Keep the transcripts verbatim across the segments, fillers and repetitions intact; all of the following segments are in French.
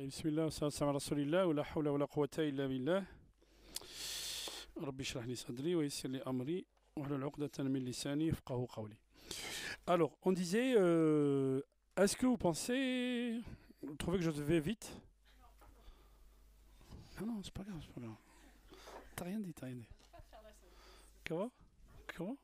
Bismillah, salam ala rasulillah, wa la hawla wa la quwwata illa billah. Rabbi shrah li sadri wa yassir li amri wa hlul uqdatan min lisani yafqahu qawli. Alors, on disait, euh, est-ce que vous pensez, vous trouvez que je vais vite? Non, non, c'est pas grave, c'est pas grave. T'as rien dit, t'as rien dit. Comment? Comment?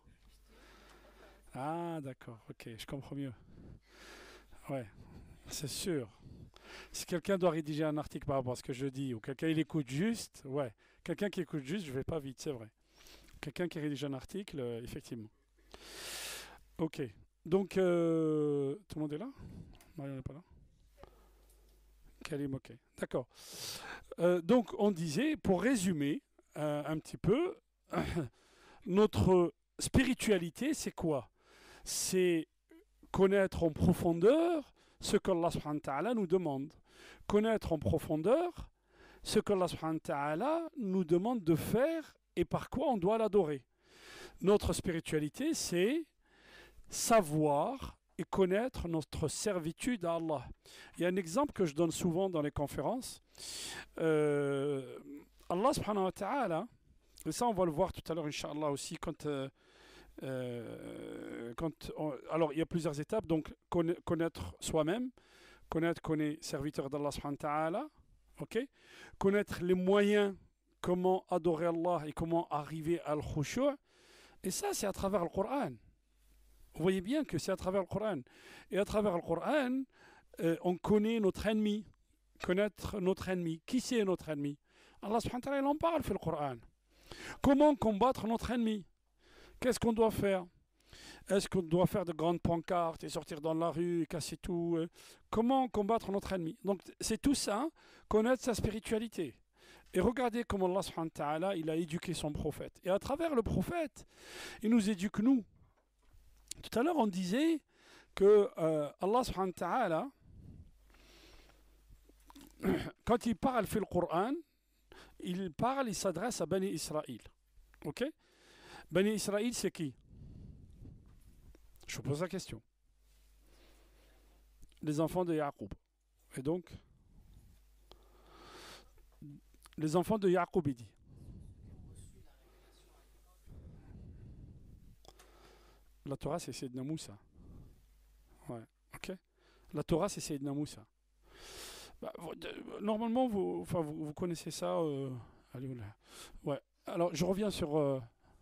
Ah, d'accord, ok, je comprends mieux. Ouais, c'est sûr. Si quelqu'un doit rédiger un article par rapport à ce que je dis, ou quelqu'un il écoute juste, ouais, quelqu'un qui écoute juste, je vais pas vite, c'est vrai. Quelqu'un qui rédige un article, euh, effectivement. Ok, donc euh, tout le monde est là? Marion n'est pas là? Karim, ok, d'accord. Euh, donc on disait, pour résumer euh, un petit peu, notre spiritualité, c'est quoi? C'est connaître en profondeur ce qu'Allah subhanahu wa ta'ala nous demande. Connaître en profondeur ce qu'Allah subhanahu wa ta'ala nous demande de faire et par quoi on doit l'adorer. Notre spiritualité, c'est savoir et connaître notre servitude à Allah. Il y a un exemple que je donne souvent dans les conférences. Euh, Allah subhanahu wa ta'ala, et ça on va le voir tout à l'heure, Inch'Allah aussi, quand... Euh, Euh, quand on, alors il y a plusieurs étapes, donc connaître soi-même, connaître qu'on est serviteur d'Allah subhanahu wa ta'ala, ok, connaître les moyens, comment adorer Allah et comment arriver à al-khushu', et ça c'est à travers le Coran. Vous voyez bien que c'est à travers le Coran, et à travers le Coran euh, on connaît notre ennemi, connaître notre ennemi. Qui c'est notre ennemi? Allah subhanahu wa ta'ala il en parle dans le Coran. Comment combattre notre ennemi? Qu'est-ce qu'on doit faire? Est-ce qu'on doit faire de grandes pancartes et sortir dans la rue et casser tout? Comment combattre notre ennemi? Donc c'est tout ça, connaître sa spiritualité. Et regardez comment Allah subhanahu wa ta'ala, il a éduqué son prophète. Et à travers le prophète, il nous éduque nous. Tout à l'heure on disait que euh, Allah subhanahu wa ta'ala, quand il parle fait le Coran, il parle, il s'adresse à Bani Israël. Ok? Bani Israël, c'est qui? Je vous pose la question. Les enfants de Yaqub. Et donc, les enfants de Yaqub, il dit. La Torah, c'est Sayyidina Moussa. Ouais, ok. La Torah, c'est Sayyidina Moussa. Bah, vous, normalement, vous, enfin, vous, vous connaissez ça. Euh, allez, là. Ouais. Alors, je reviens sur... Euh,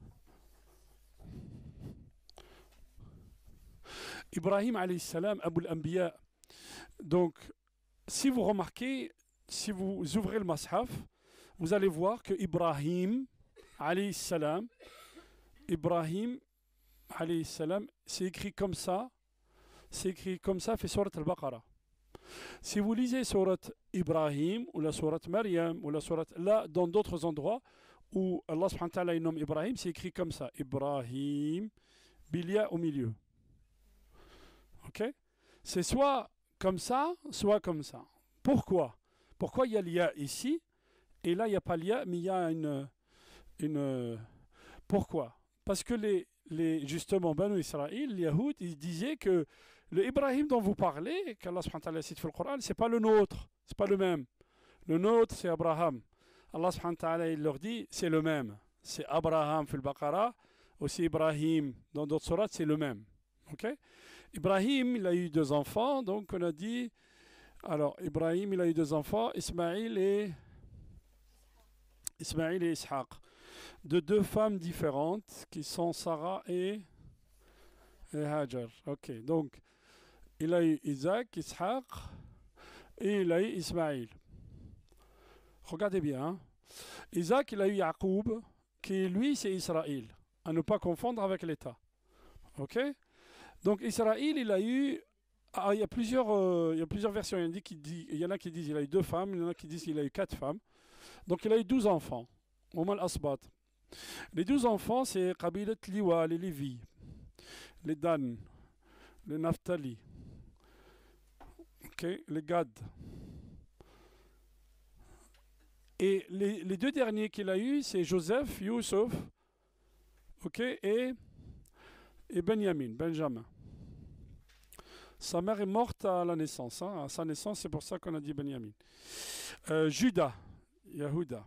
Ibrahim alayhi salam, Abul Anbiya. Donc, si vous remarquez, si vous ouvrez le Mashaf, vous allez voir que Ibrahim alayhi salam, Ibrahim alayhi salam, c'est écrit comme ça, c'est écrit comme ça, fait Surat al-Baqarah. Si vous lisez Surat Ibrahim, ou la Surat Maryam, ou la Surat là, dans d'autres endroits où Allah subhanahu wa ta'ala nomme Ibrahim, c'est écrit comme ça, Ibrahim, bilia au milieu. Ok? C'est soit comme ça, soit comme ça. Pourquoi? Pourquoi il y a l'I A ici, et là il n'y a pas l'I A, mais il y a une... une pourquoi? Parce que les, les, justement, Banu Israël, les Yahoud, ils disaient que le Ibrahim dont vous parlez, qu'Allah subhanahu wa ta'ala cite dans le Coran, c'est pas le nôtre, c'est pas le même. Le nôtre, c'est Abraham. Allah subhanahu wa ta'ala, il leur dit, c'est le même. C'est Abraham, dans le Baqarah, aussi Ibrahim, dans d'autres sourates, c'est le même. Ok? Ibrahim, il a eu deux enfants, donc on a dit, alors Ibrahim, il a eu deux enfants, Ismaïl et Ismaïl et Ishaq, de deux femmes différentes qui sont Sarah et, et Hajar. Ok, donc il a eu Isaac, Ishaq et il a eu Ismaïl. Regardez bien, hein? Isaac, il a eu Yaqub, qui lui c'est Israël, à ne pas confondre avec l'État. Ok? Donc Israël, il a eu, ah, il y a plusieurs, euh, il y a plusieurs versions. Il y, en a qui dit, il y en a qui disent qu'il a eu deux femmes, il y en a qui disent qu'il a eu quatre femmes. Donc il a eu douze enfants. Omal Asbat. Les douze enfants, c'est Qabilat Liwa, les Lévi, les Dan, les Naphtali, okay, les Gad. Et les, les deux derniers qu'il a eu, c'est Joseph, Youssef, ok, et, et Benjamin, Benjamin. Sa mère est morte à la naissance. Hein. À sa naissance, c'est pour ça qu'on a dit Benyamin. Euh, Judas, Yahuda,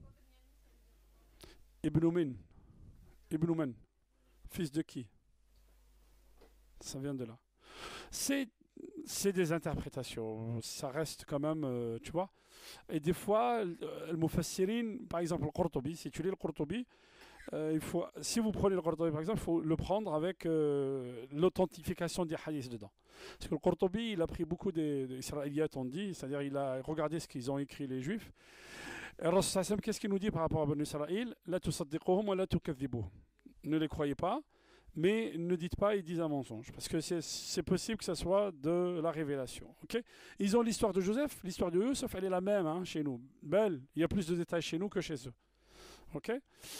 Ibn Min, Ibn Men, fils de qui? Ça vient de là. C'est, c'est des interprétations. Ça reste quand même, euh, tu vois. Et des fois, le Mufassirin, par exemple le Qurtubi, si tu lis le Qurtubi, euh, il faut, si vous prenez le Qurtubi par exemple, il faut le prendre avec euh, l'authentification des hadiths dedans. Parce que le Qurtubi, il a pris beaucoup des, des Israéliates, on dit, c'est-à-dire il a regardé ce qu'ils ont écrit les Juifs. Et Rasul sallallahu alayhi wa sallam, qu'est-ce qu'il nous dit par rapport à Banu Israël? La tusaddiquhum wa la tukadhibuhum. Ne les croyez pas, mais ne dites pas, ils disent un mensonge. Parce que c'est, c'est possible que ce soit de la révélation. Okay, ils ont l'histoire de Joseph, l'histoire de Youssef, elle est la même hein, chez nous. Belle, il y a plus de détails chez nous que chez eux. Ok?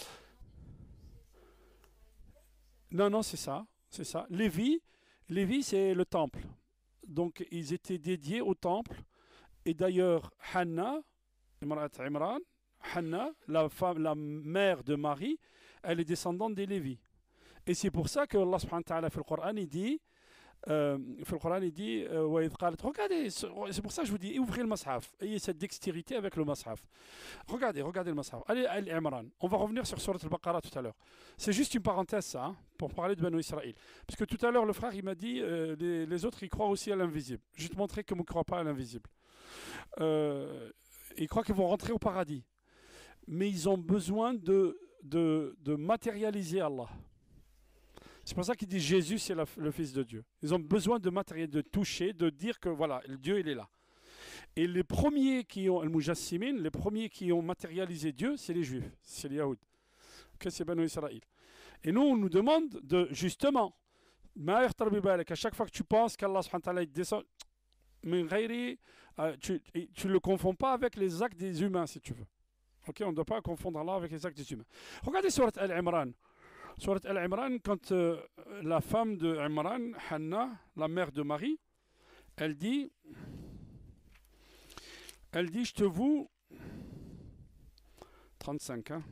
Non, non, c'est ça. C'est ça. Lévi, Lévi, c'est le temple. Donc, ils étaient dédiés au temple. Et d'ailleurs, Hanna, Imrat Imran, Hanna, la femme, la mère de Marie, elle est descendante des Lévis. Et c'est pour ça que Allah subhanahu wa ta'ala fait le Coran, il dit, euh, fait le Coran, il dit, euh, regardez, c'est pour ça que je vous dis, ouvrez le Mashaf, ayez cette dextérité avec le Mashaf. Regardez, regardez le Mashaf. Allez, allez, Imran. On va revenir sur Surat al-Baqarah tout à l'heure. C'est juste une parenthèse, ça, hein, pour parler de Banu Israël. Parce que tout à l'heure, le frère, il m'a dit, euh, les, les autres, ils croient aussi à l'invisible. Je vais te montrer qu'ils ne croient pas à l'invisible. Euh, ils croient qu'ils vont rentrer au paradis. Mais ils ont besoin de, de, de matérialiser Allah. C'est pour ça qu'il dit Jésus, c'est la, le Fils de Dieu. Ils ont besoin de matériel, de toucher, de dire que voilà, Dieu, il est là. Et les premiers qui ont, al-Mujassimin, les premiers qui ont matérialisé Dieu, c'est les Juifs, c'est les Yahoud. Que c'est Banu Israël. Et nous, on nous demande de, justement, à chaque fois que tu penses qu'Allah subhanahu wa ta'ala descend, tu ne le confonds pas avec les actes des humains, si tu veux. Ok, on ne doit pas confondre Allah avec les actes des humains. Regardez Surat Al-Imran. Surat Al-Imran, quand euh, la femme de Imran, Hanna, la mère de Marie, elle dit, elle dit, je te voue, trente-cinq, hein.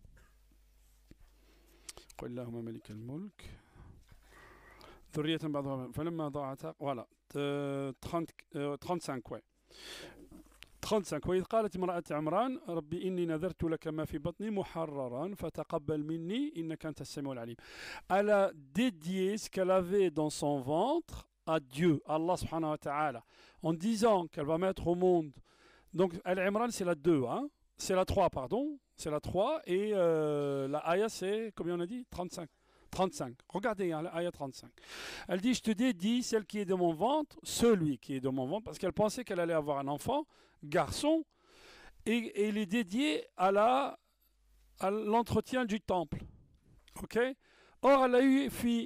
Voilà, trente, trente-cinq, ouais. trente-cinq. وإذ قالت امرأة عمران ربي إني نذرت لك ما في بطني محررا فتقبل مني إنك أنت السميع العليم. Elle a dédié ce qu'elle avait dans son ventre à Dieu, Allah subhanahu wa ta'ala, en disant qu'elle va mettre au monde. Donc Al-Imran c'est la deux, hein? C'est la trois, pardon. C'est la trois et euh, la ayah c'est, combien on a dit? trente-cinq. trente-cinq. Regardez, hein, l'ayah trente-cinq. Elle dit, je te dédie celle qui est de mon ventre, celui qui est de mon ventre, parce qu'elle pensait qu'elle allait avoir un enfant, garçon, et, et il est dédié à, la, à l'entretien du temple. Ok? Or, elle a eu fille.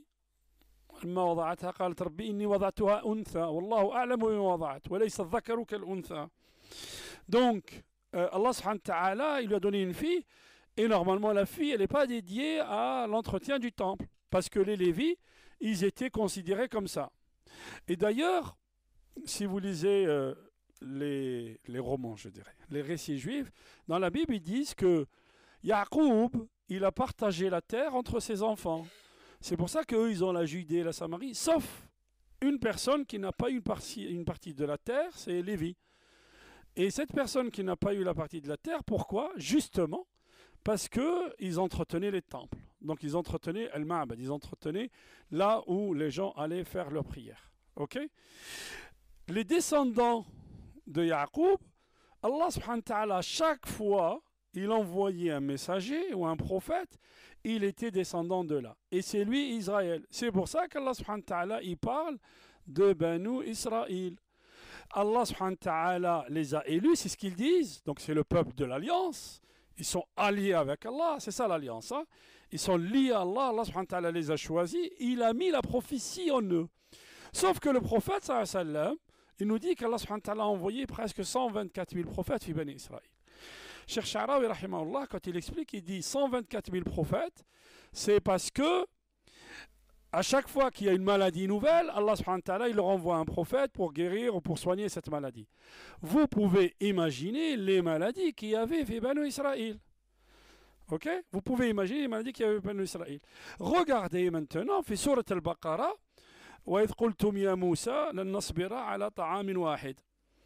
Donc, euh, Allah subhanahu wa ta'ala, il lui a donné une fille. Et normalement, la fille, elle n'est pas dédiée à l'entretien du temple. Parce que les Lévis, ils étaient considérés comme ça. Et d'ailleurs, si vous lisez euh, les, les romans, je dirais, les récits juifs, dans la Bible, ils disent que Yacoub, il a partagé la terre entre ses enfants. C'est pour ça qu'eux, ils ont la Judée et la Samarie, sauf une personne qui n'a pas eu une partie, une partie de la terre, c'est Lévi. Et cette personne qui n'a pas eu la partie de la terre, pourquoi? Justement, parce qu'ils entretenaient les temples. Donc ils entretenaient Al-Ma'bad, ils entretenaient là où les gens allaient faire leurs prières. Ok? Les descendants de Yacoub, Allah subhanahu wa ta'ala, chaque fois, il envoyait un messager ou un prophète, il était descendant de là. Et c'est lui Israël. C'est pour ça qu'Allah subhanahu wa ta'ala, il parle de Banu Israël. Allah subhanahu wa ta'ala les a élus, c'est ce qu'ils disent. Donc c'est le peuple de l'alliance. Ils sont alliés avec Allah, c'est ça l'alliance. Hein? Ils sont liés à Allah, Allah subhanahu wa ta'ala les a choisis, il a mis la prophétie en eux. Sauf que le prophète, sallallahu alayhi wa sallam, il nous dit qu'Allah subhanahu wa ta'ala a envoyé presque cent vingt-quatre mille prophètes fi Bani Israël. Cheikh Sha'rawi, rahimahullah, quand il explique, il dit cent vingt-quatre mille prophètes, c'est parce que à chaque fois qu'il y a une maladie nouvelle, Allah subhanahu wa ta'ala, il leur envoie un prophète pour guérir ou pour soigner cette maladie. Vous pouvez imaginer les maladies qu'il y avait fi Bani Israël. Ok? Vous pouvez imaginer les maladies qu'il y avait fi Bani Israël. Regardez maintenant, fi Surat al-Baqarah, وإذ قلتم يا موسى لن نصبر على طعام واحد.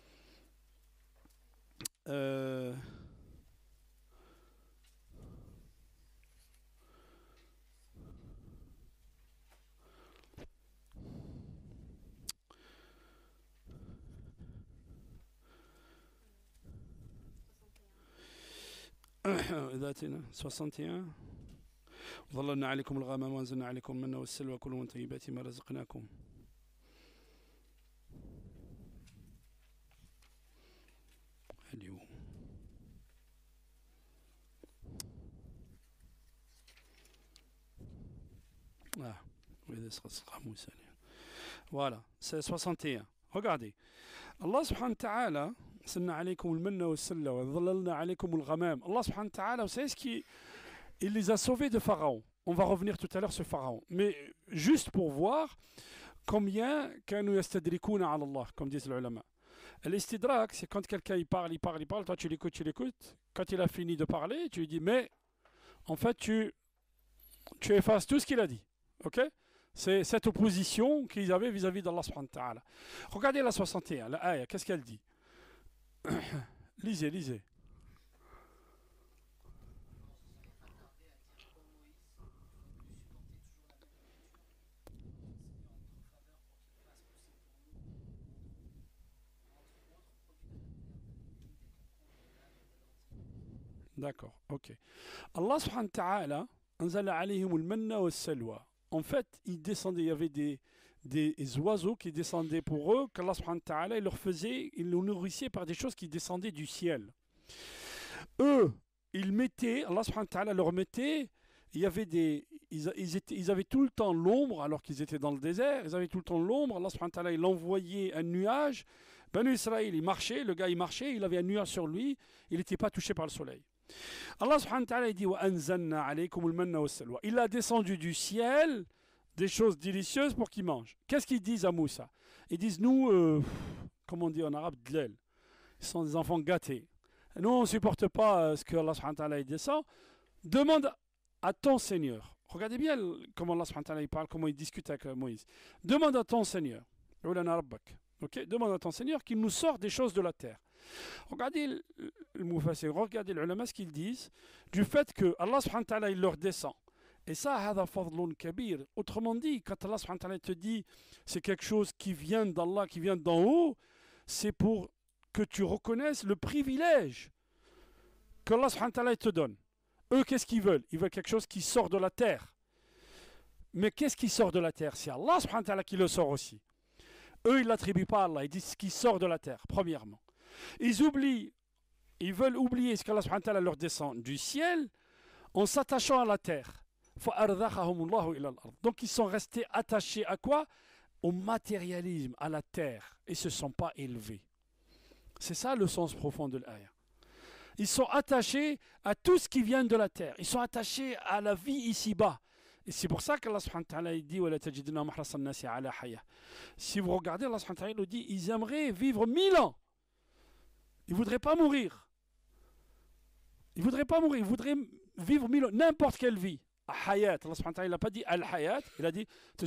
Euh... ذاتنا soixante et un. وظللنا عليكم الغمام وأنزلنا عليكم المن والسلوى كلوا من طيبات ما رزقناكم. اليوم ah oui, voilà, c'est soixante et un. Regardez, Allah subhanahu wa ta'ala, sanna alaykum al-manna wa salwa wa dhallalna alaykum al-ghamam. Allah subhanahu wa ta'ala, vous savez ce qui il les a sauvés de Pharaon. On va revenir tout à l'heure sur Pharaon, mais juste pour voir combien kanu yastadrikuna ala Allah, comme disent les ulama. L'istidrak, c'est quand quelqu'un il parle, il parle, il parle, toi tu l'écoutes, tu l'écoutes. Quand il a fini de parler, tu lui dis mais en fait tu tu effaces tout ce qu'il a dit. Ok? C'est cette opposition qu'ils avaient vis-à-vis d'Allah subhanahu wa ta'ala. Regardez la soixante et un, la ayah, qu'est-ce qu'elle dit? Lisez, lisez. D'accord, ok. Allah subhanahu wa ta'ala anzala alayhim al-manna wa salwa. En fait, ils descendaient, il y avait des, des oiseaux qui descendaient pour eux, qu'Allah subhanahu wa ta'ala il leur faisait, il les nourrissait par des choses qui descendaient du ciel. Eux, ils mettaient, Allah subhanahu wa ta'ala leur mettait, il y avait des, ils, ils, étaient, ils avaient tout le temps l'ombre, alors qu'ils étaient dans le désert, ils avaient tout le temps l'ombre, Allah subhanahu wa ta'ala il envoyait un nuage, Banu Israël il marchait, le gars il marchait, il avait un nuage sur lui, il n'était pas touché par le soleil. Allah subhanahu wa ta'ala il dit wa anzalna alaykum al-manna wa salwa. Il a descendu du ciel des choses délicieuses pour qu'ils mangent. Qu'est-ce qu'ils disent à Moussa? Ils disent nous, euh, comment on dit en arabe, dlel. Ils sont des enfants gâtés. Nous on ne supporte pas ce que Allah subhanahu wa ta'ala il descend. Demande à ton Seigneur. Regardez bien comment Allah subhanahu wa ta'ala il parle, comment il discute avec Moïse. Demande à ton Seigneur. Okay? Demande à ton Seigneur qu'il nous sorte des choses de la terre. Regardez le, le Mufassir, regardez les ulama ce qu'ils disent du fait que Allah subhanahu wa ta'ala il leur descend. Et ça, hada fadlun kabir. Autrement dit, quand Allah subhanahu wa ta'ala te dit c'est quelque chose qui vient d'Allah, qui vient d'en haut, c'est pour que tu reconnaisses le privilège que Allah subhanahu wa ta'ala te donne. Eux, qu'est-ce qu'ils veulent? Ils veulent quelque chose qui sort de la terre. Mais qu'est-ce qui sort de la terre? C'est Allah subhanahu wa ta'ala qui le sort aussi. Eux, ils ne l'attribuent pas à Allah, ils disent ce qui sort de la terre, premièrement. Ils oublient, ils veulent oublier ce qu'Allah subhanahu wa ta'ala leur descend du ciel en s'attachant à la terre. Donc ils sont restés attachés à quoi? Au matérialisme, à la terre, et ne se sont pas élevés. C'est ça le sens profond de l'ayah. Ils sont attachés à tout ce qui vient de la terre. Ils sont attachés à la vie ici-bas. Et c'est pour ça qu'Allah subhanahu wa ta'ala dit si vous regardez, Allah subhanahu wa ta'ala dit ils aimeraient vivre mille ans. Ils ne voudraient pas mourir. Ils ne voudraient pas mourir. Ils voudraient vivre mille ans. N'importe quelle vie. Hayat. Allah subhanahu wa ta'ala n'a pas dit al-hayat. Il a dit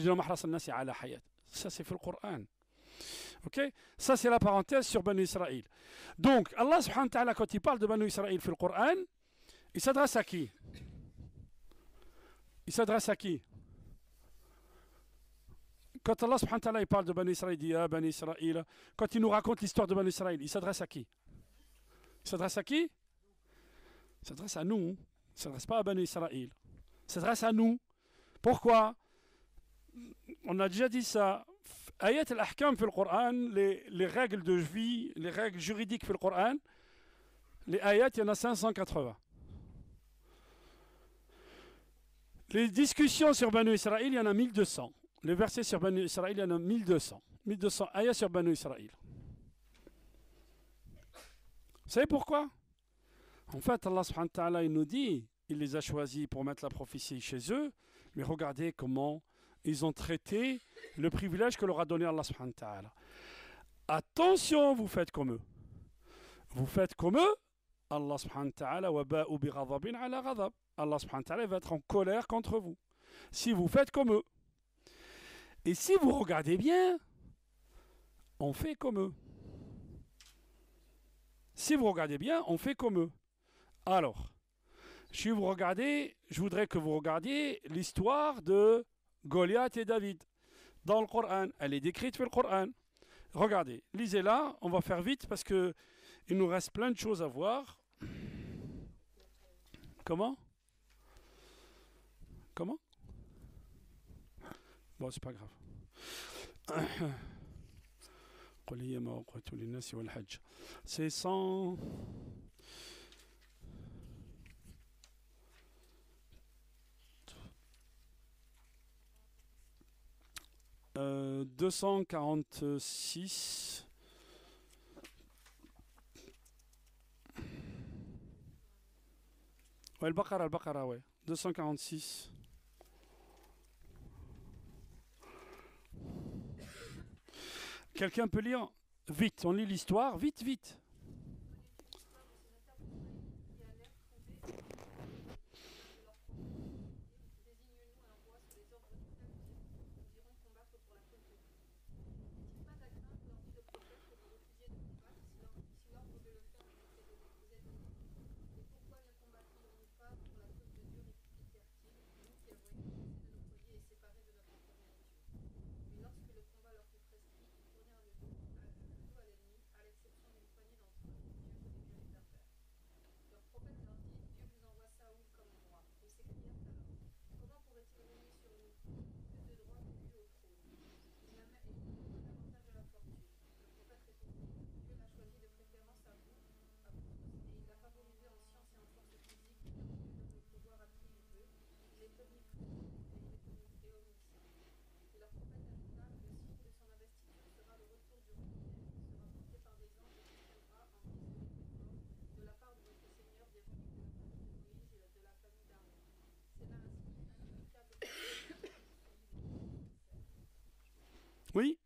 ça c'est fait le Coran. Ok? Ça c'est la parenthèse sur Banu Israël. Donc Allah subhanahu wa ta'ala quand il parle de Banu Israël fait le Coran, il s'adresse à qui? Il s'adresse à qui? Quand Allah subhanahu wa ta'ala il parle de Banu Israël, il dit ah Banu Israël. Quand il nous raconte l'histoire de Banu Israël, il s'adresse à qui? Il s'adresse à qui? Il s'adresse à nous. Il ne s'adresse pas à Banu Israël. Il s'adresse à nous. Pourquoi? On a déjà dit ça. Ayat al-Ahkam في القرآن, les, les règles de vie, les règles juridiques في القرآن, les ayats, il y en a cinq cent quatre-vingts. Les discussions sur Banu Israël, il y en a mille deux cents. Les versets sur Banu Israël, il y en a mille deux cents. mille deux cents ayats sur Banu Israël. Vous savez pourquoi? En fait, Allah subhanahu wa ta'ala, il nous dit, il les a choisis pour mettre la prophétie chez eux, mais regardez comment ils ont traité le privilège que leur a donné Allah subhanahu wa ta'ala. Attention, vous faites comme eux. Vous faites comme eux, Allah subhanahu wa ta'ala, wa ba'u bi ghadabin ala ghadab. Allah subhanahu wa ta'ala va être en colère contre vous. Si vous faites comme eux. Et si vous regardez bien, on fait comme eux. Si vous regardez bien, on fait comme eux. Alors, si vous regardez, je voudrais que vous regardiez l'histoire de Goliath et David dans le Coran. Elle est décrite dans le Coran. Regardez, lisez-la, on va faire vite parce que il nous reste plein de choses à voir. Comment? Comment? Bon, c'est pas grave. C'est cent... Euh, deux cent quarante-six. Ouais, le Baqara, le Baqara, ouais. deux cent quarante-six. Quelqu'un peut lire? Vite, on lit l'histoire, vite, vite. Oui.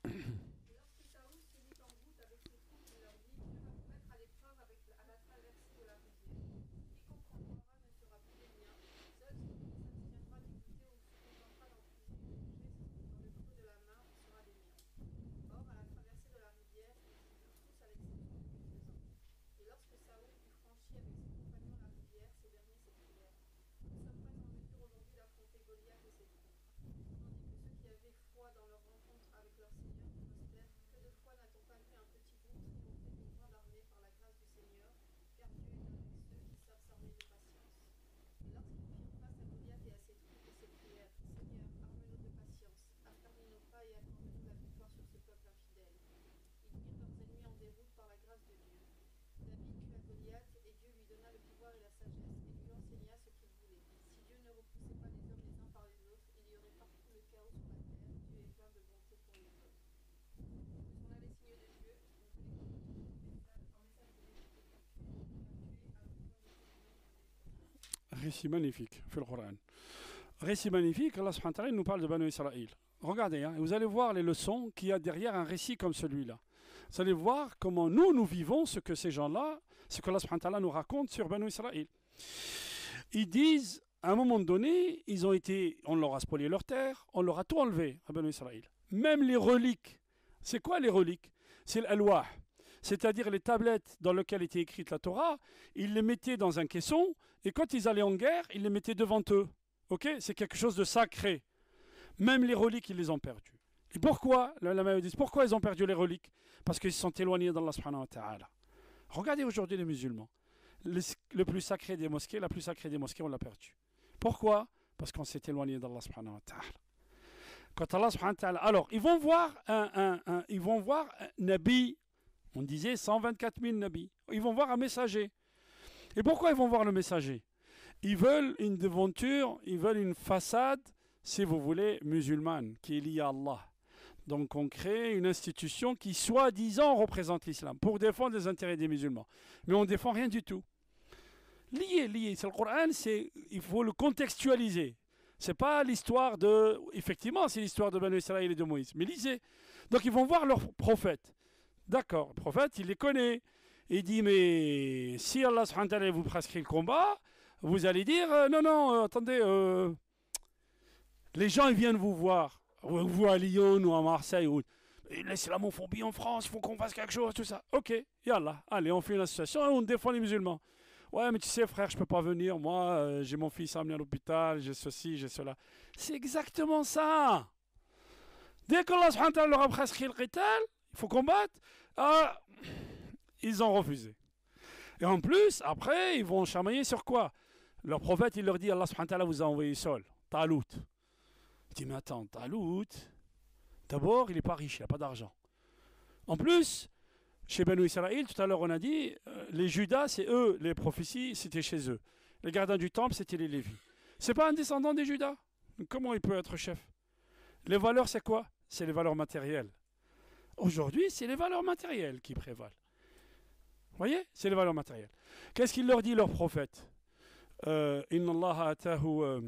Récit magnifique, fait le Coran. Récit magnifique, Allah subhanahu wa ta'ala nous parle de Banu Israël. Regardez, hein, vous allez voir les leçons qu'il y a derrière un récit comme celui-là. Vous allez voir comment nous, nous vivons ce que ces gens-là, ce que Allah subhanahu wa ta'ala nous raconte sur Banu Israël. Ils disent, à un moment donné, ils ont été, on leur a spolié leur terre, on leur a tout enlevé à Banu Israël. Même les reliques. C'est quoi les reliques? C'est l'alwah, c'est-à-dire les tablettes dans lesquelles était écrite la Torah, ils les mettaient dans un caisson, et quand ils allaient en guerre, ils les mettaient devant eux. Ok? C'est quelque chose de sacré. Même les reliques, ils les ont perdues. Et pourquoi? La ulama dit, pourquoi ils ont perdu les reliques? Parce qu'ils se sont éloignés d'Allah subhanahu wa ta'ala. Regardez aujourd'hui les musulmans. Le, le plus sacré des mosquées, la plus sacrée des mosquées, on l'a perdu. Pourquoi? Parce qu'on s'est éloigné d'Allah subhanahu wa ta'ala. Quand Allah subhanahu wa ta'ala... Alors, ils vont voir un, un, un, ils vont voir un nabi, on disait cent vingt-quatre mille nabis. Ils vont voir un messager. Et pourquoi ils vont voir le messager? Ils veulent une devanture, ils veulent une façade, si vous voulez, musulmane, qui est liée à Allah. Donc on crée une institution qui, soi-disant, représente l'islam, pour défendre les intérêts des musulmans. Mais on ne défend rien du tout. Lié, lié. C'est le Coran, c'est, il faut le contextualiser. C'est pas l'histoire de... Effectivement, c'est l'histoire de Banu Israël et de Moïse. Mais lisez. Donc ils vont voir leur prophète. D'accord, le prophète, il les connaît. Il dit, mais si Allah subhanahu wa ta'ala vous prescrit le combat, vous allez dire, euh, non, non, euh, attendez, euh, les gens ils viennent vous voir. vous à Lyon ou à Marseille, ou l'islamophobie en France, il faut qu'on fasse quelque chose, tout ça. Ok, yallah, allez, on fait une association et on défend les musulmans. Ouais, mais tu sais, frère, je peux pas venir, moi, euh, j'ai mon fils amené à l'hôpital, j'ai ceci, j'ai cela. C'est exactement ça. Dès qu'Allah subhanahu wa ta'ala leur a prescrit le qital, il faut combattre, ah, ils ont refusé. Et en plus, après, ils vont chamailler sur quoi? Leur prophète, il leur dit, Allah subhanahu wa ta'ala vous a envoyé seul, Talout. Il dit, mais attends, Talout, d'abord, il n'est pas riche, il n'a pas d'argent. En plus, chez Banu Israël, tout à l'heure, on a dit, euh, les Judas, c'est eux, les prophéties, c'était chez eux. Les gardiens du temple, c'était les Lévis. C'est pas un descendant des Judas. Comment il peut être chef? Les valeurs, c'est quoi? C'est les valeurs matérielles. Aujourd'hui, c'est les valeurs matérielles qui prévalent. Vous voyez? C'est les valeurs matérielles. Qu'est-ce qu'il leur dit, leur prophète? euh, Inna Allah atahu euh,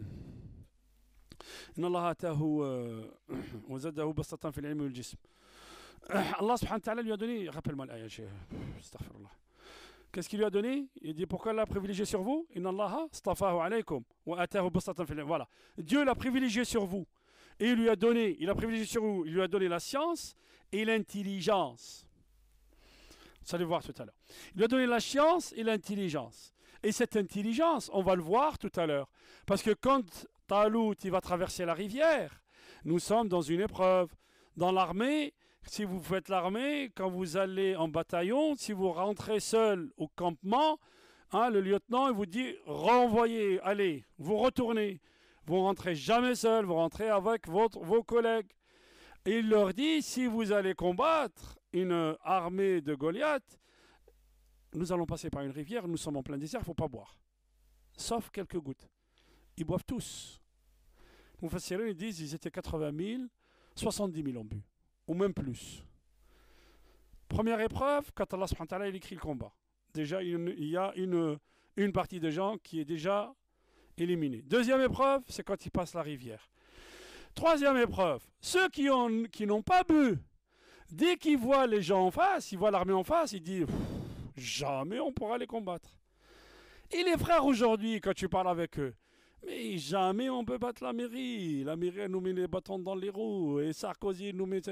Inna Allah atahu wa zadahu bastatan fil ilmi wal jism. Allah subhanahu wa ta'ala lui a donné, rappelle-moi l'ayah, astaghfirullah. Qu'est-ce qu'il lui a donné? Il dit pourquoi Allah l'a privilégié sur vous? Inna Allah astafahu alaykum wa atahu bastatan fil ilmi. Voilà. Dieu l'a privilégié sur vous. Et il lui a donné, il a privilégié sur vous, il lui a donné la science et l'intelligence. Vous allez voir tout à l'heure. Il lui a donné la science et l'intelligence. Et cette intelligence, on va le voir tout à l'heure. Parce que quand Talout il va traverser la rivière, nous sommes dans une épreuve. Dans l'armée, si vous faites l'armée, quand vous allez en bataillon, si vous rentrez seul au campement, hein, le lieutenant il vous dit renvoyez, allez, vous retournez. Vous ne rentrez jamais seul, vous rentrez avec votre, vos collègues. Et il leur dit, si vous allez combattre une armée de Goliath, nous allons passer par une rivière, nous sommes en plein désert, il ne faut pas boire. Sauf quelques gouttes. Ils boivent tous. Mon frère, ils disent, ils étaient quatre-vingt mille, soixante-dix mille ont bu, ou même plus. Première épreuve, quand Allah subhanahu wa ta'ala il écrit le combat. Déjà, il y a une, une partie de gens qui est déjà éliminée. Deuxième épreuve, c'est quand ils passent la rivière. Troisième épreuve, ceux qui ont, qui n'ont pas bu, dès qu'ils voient les gens en face, ils voient l'armée en face, ils disent jamais on pourra les combattre. Et les frères aujourd'hui, quand tu parles avec eux, mais jamais on peut battre la mairie. La mairie elle nous met les bâtons dans les roues et Sarkozy nous met.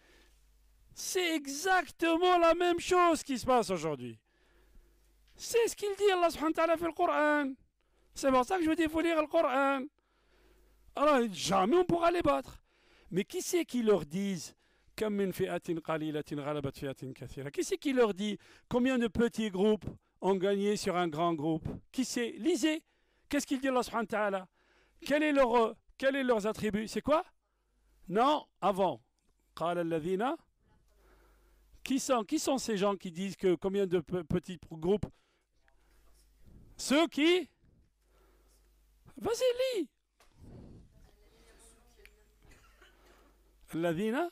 C'est exactement la même chose qui se passe aujourd'hui. C'est ce qu'il dit Allah subhanahu wa ta'ala dans le Coran. C'est pour ça que je vous dis il faut lire le Coran. Alors jamais on pourra les battre. Mais qui c'est qui leur disent qui c'est qui leur dit combien de petits groupes ont gagné sur un grand groupe? Qui c'est? Lisez. Qu'est-ce qu'il dit Allah subhanahu wa ta'ala? Quel est leur, quels sont leurs attributs? C'est quoi? Non, avant. Qui sont, qui sont ces gens qui disent que combien de pe petits groupes? Ceux qui... Vas-y, lis. Ladina.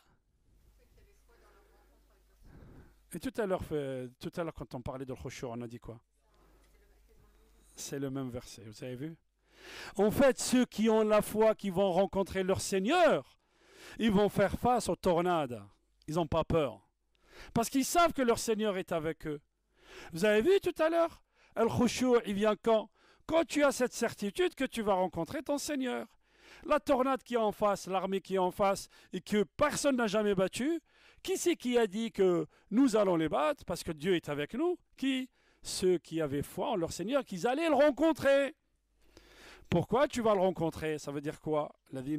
Et tout à l'heure, tout à l'heure, quand on parlait de l'khushu', on a dit quoi? C'est le même verset, vous avez vu? En fait, ceux qui ont la foi, qui vont rencontrer leur Seigneur, ils vont faire face aux tornades. Ils n'ont pas peur. Parce qu'ils savent que leur Seigneur est avec eux. Vous avez vu tout à l'heure? Al-khushu', il vient quand? Quand tu as cette certitude que tu vas rencontrer ton Seigneur. La tornade qui est en face, l'armée qui est en face, et que personne n'a jamais battu, qui c'est qui a dit que nous allons les battre parce que Dieu est avec nous? Qui? Ceux qui avaient foi en leur Seigneur, qu'ils allaient le rencontrer. Pourquoi tu vas le rencontrer? Ça veut dire quoi? Tout à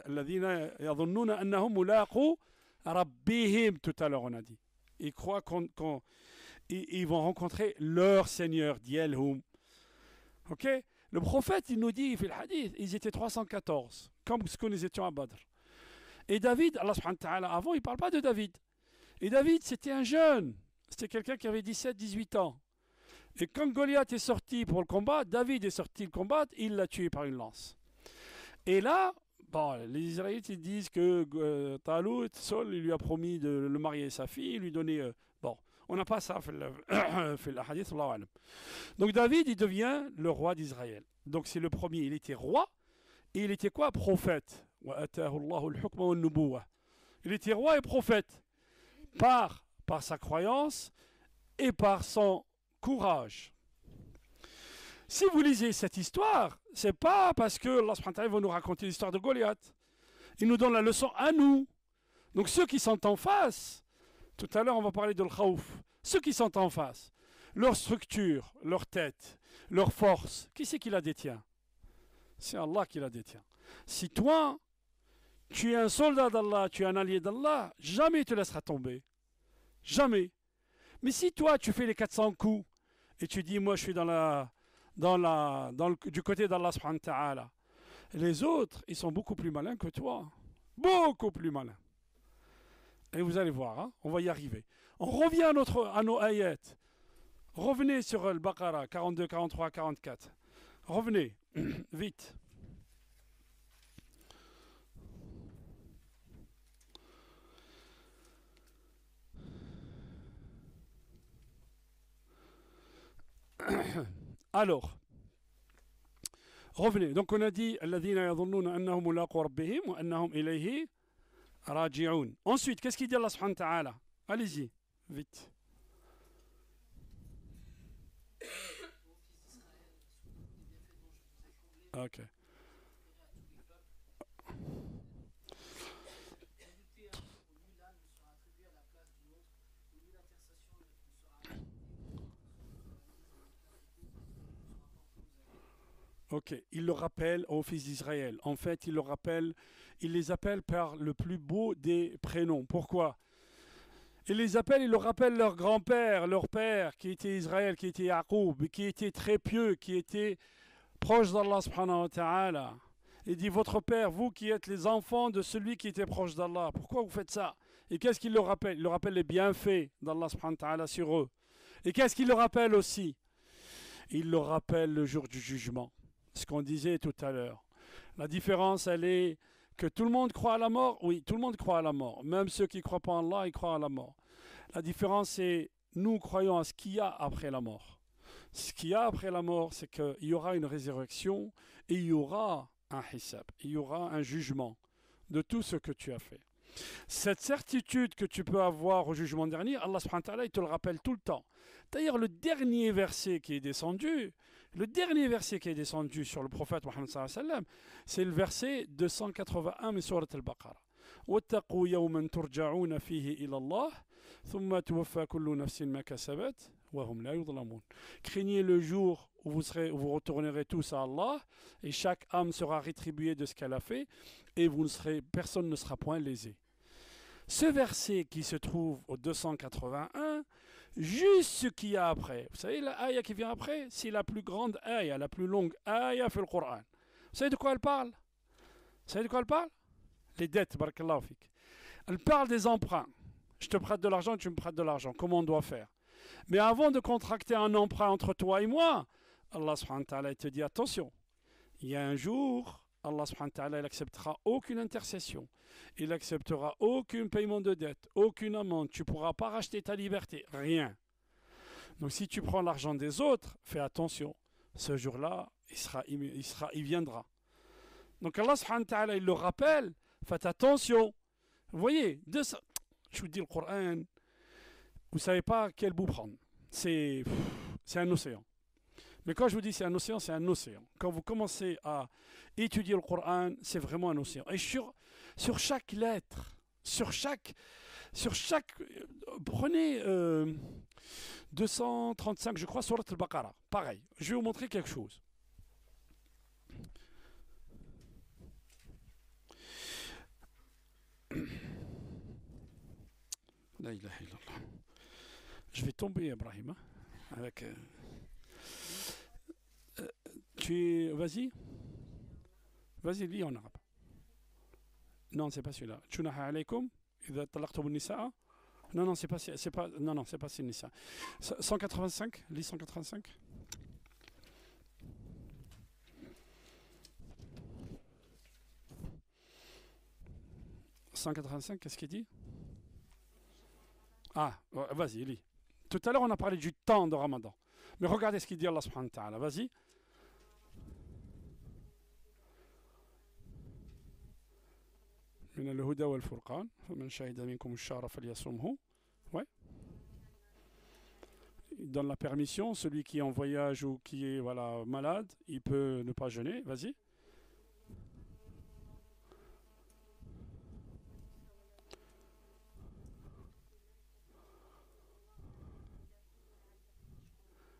l'heure on a dit. Ils croient qu'on, qu'on, ils vont rencontrer leur Seigneur. Ok? Le prophète, il nous dit, il fait le hadith, ils étaient trois cent quatorze, comme ce que nous étions à Badr. Et David, Allah subhanahu wa ta'ala, avant, il ne parle pas de David. Et David, c'était un jeune. C'était quelqu'un qui avait dix-sept, dix-huit ans. Et quand Goliath est sorti pour le combat, David est sorti le combattre, il l'a tué par une lance. Et là, bon, les Israélites ils disent que euh, Talout, Saul, il lui a promis de le marier à sa fille, lui donner... Euh, bon, on n'a pas ça fait le hadith, Allahu alam. Donc David, il devient le roi d'Israël. Donc c'est le premier, il était roi, et il était quoi? Prophète. Il était roi et prophète, par, par sa croyance et par son courage. Si vous lisez cette histoire, c'est pas parce que Allah subhanahu wa ta'ala va nous raconter l'histoire de Goliath. Il nous donne la leçon à nous. Donc ceux qui sont en face, tout à l'heure on va parler de l'khaouf, ceux qui sont en face, leur structure, leur tête, leur force, qui c'est qui la détient? C'est Allah qui la détient. Si toi, tu es un soldat d'Allah, tu es un allié d'Allah, jamais il te laissera tomber. Jamais. Mais si toi, tu fais les quatre cents coups et tu dis, moi je suis dans la, dans la, dans le, du côté d'Allah subhanahu wa ta'ala, les autres, ils sont beaucoup plus malins que toi. Beaucoup plus malins. Et vous allez voir, hein, on va y arriver. On revient à, notre, à nos ayats. Revenez sur le Baqarah quarante-deux, quarante-trois, quarante-quatre. Revenez, vite. Alors, revenez. Donc on a dit الذين يظنون أنهم ملاقو ربهم وأنهم إليه راجعون. Ensuite, qu'est-ce qu'il dit Allah subhanahu wa ta'ala? Allez-y, vite. Ok. Ok, il le rappelle aux fils d'Israël. En fait, il le rappelle, il les appelle par le plus beau des prénoms. Pourquoi? Il les appelle, il leur rappelle leur grand-père, leur père, qui était Israël, qui était Yaqub, qui était très pieux, qui était proche d'Allah subhanahu wa ta'ala. Il dit, votre père, vous qui êtes les enfants de celui qui était proche d'Allah, pourquoi vous faites ça? Et qu'est-ce qu'il leur rappelle? Il leur rappelle les bienfaits d'Allah subhanahu wa ta'ala sur eux. Et qu'est-ce qu'il leur rappelle aussi? Il leur rappelle le jour du jugement. Ce qu'on disait tout à l'heure. La différence, elle est que tout le monde croit à la mort. Oui, tout le monde croit à la mort. Même ceux qui ne croient pas en Allah, ils croient à la mort. La différence, c'est nous croyons à ce qu'il y a après la mort. Ce qu'il y a après la mort, c'est qu'il y aura une résurrection et il y aura un hisab. Il y aura un jugement de tout ce que tu as fait. Cette certitude que tu peux avoir au jugement dernier, Allah subhanahu wa ta'ala, il te le rappelle tout le temps. D'ailleurs, le dernier verset qui est descendu, le dernier verset qui est descendu sur le prophète Mohammed sallallahu alayhi wa sallam, c'est le verset deux cent quatre-vingt-un de Surat al-Baqarah. وَاتَّقُوا يَوْمًا تُرْجَعُونَ فِيهِ إِلَى اللَّهِ ثُمَّ تُوَفَّى كُلُّ نَفْسٍ مَا كَسَبَتْ وَهُمْ لَا يُظْلَمُونَ. Craignez le jour où vous, serez, où vous retournerez tous à Allah et chaque âme sera rétribuée de ce qu'elle a fait et vous ne serez, personne ne sera point lésé. Ce verset qui se trouve au deux cent quatre-vingt-un, juste ce qu'il y a après. Vous savez, la ayah qui vient après, c'est la plus grande ayah, la plus longue ayah dans le Coran. Vous savez de quoi elle parle? Vous savez de quoi elle parle? Les dettes, barakallahu fik. Elle parle des emprunts. Je te prête de l'argent, tu me prêtes de l'argent. Comment on doit faire? Mais avant de contracter un emprunt entre toi et moi, Allah subhanahu wa ta'ala te dit attention, il y a un jour, Allah subhanahu wa ta'ala n'acceptera aucune intercession. Il n'acceptera aucun paiement de dette, aucune amende. Tu ne pourras pas racheter ta liberté, rien. Donc si tu prends l'argent des autres, fais attention. Ce jour-là, il, sera, il, sera, il viendra. Donc Allah subhanahu wa ta'ala, il le rappelle, faites attention. Vous voyez, de ça, je vous dis le Coran, vous ne savez pas quel bout prendre. C'est un océan. Mais quand je vous dis c'est un océan, c'est un océan. Quand vous commencez à étudier le Coran, c'est vraiment un océan. Et sur, sur chaque lettre, sur chaque, sur chaque, prenez euh, deux cent trente-cinq, je crois, Surat al-Baqarah. Pareil, je vais vous montrer quelque chose. La ilaha illallah. Je vais tomber, Ibrahim, hein, avec... Euh, euh, tu es... Vas-y. Vas-y, lis en arabe. Non, c'est pas celui-là. Chunaha alaykum, idha talaqtum an-nisaa. Non, non, c'est pas, c'est pas, non, non, c'est pas Nisa. cent quatre-vingt-cinq, lis cent quatre-vingt-cinq. cent quatre-vingt-cinq, qu'est-ce qu'il dit? Ah, vas-y, lis. Tout à l'heure, on a parlé du temps de Ramadan. Mais regardez ce qu'il dit Allah subhanahu wa ta'ala. Vas-y. من الهدى والفرقان فمن شهد منكم الشهر فليصمه. Ouais. Il donne la permission, celui qui est en voyage ou qui est voilà, malade, il peut ne pas jeûner. Vas-y.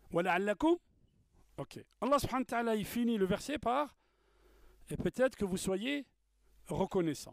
وَلَعَلَّكُمْ. Ok. Allah subhanahu wa ta'ala, il finit le verset par et peut-être que vous soyez reconnaissants.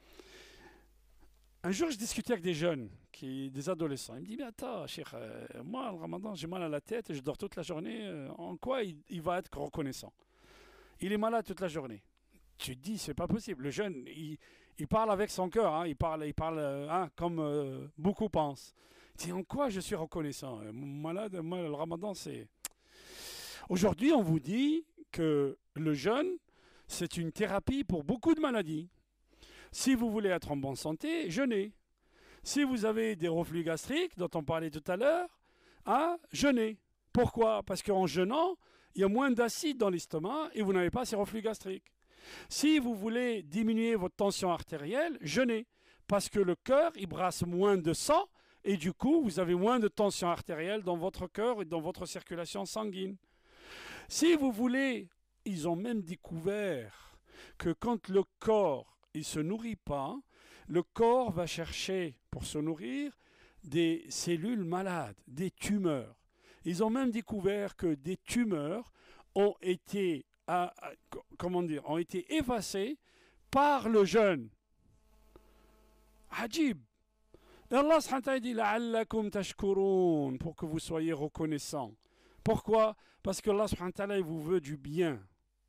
Un jour, je discutais avec des jeunes, qui, des adolescents. Ils me disent, mais attends, cheikh, euh, moi, le ramadan, j'ai mal à la tête, je dors toute la journée. euh, en quoi il, il va être reconnaissant? Il est malade toute la journée. Tu te dis, c'est pas possible. Le jeune, il, il parle avec son cœur, hein, il parle, il parle euh, hein, comme euh, beaucoup pensent. Il dit, en quoi je suis reconnaissant? euh, Malade, moi, le ramadan, c'est... Aujourd'hui, on vous dit que le jeûne, c'est une thérapie pour beaucoup de maladies. Si vous voulez être en bonne santé, jeûnez. Si vous avez des reflux gastriques, dont on parlait tout à l'heure, hein, jeûnez. Pourquoi? Parce qu'en jeûnant, il y a moins d'acide dans l'estomac et vous n'avez pas ces reflux gastriques. Si vous voulez diminuer votre tension artérielle, jeûnez. Parce que le cœur, il brasse moins de sang et du coup, vous avez moins de tension artérielle dans votre cœur et dans votre circulation sanguine. Si vous voulez, ils ont même découvert que quand le corps il ne se nourrit pas, le corps va chercher pour se nourrir des cellules malades, des tumeurs. Ils ont même découvert que des tumeurs ont été, à, à, comment dire, ont été effacées par le jeûne. Ajib. Et Allah subhanahu wa ta'ala dit la'allakum tashkurun, pour que vous soyez reconnaissants. Pourquoi? Parce que Allah subhanahu wa ta'ala vous veut du bien.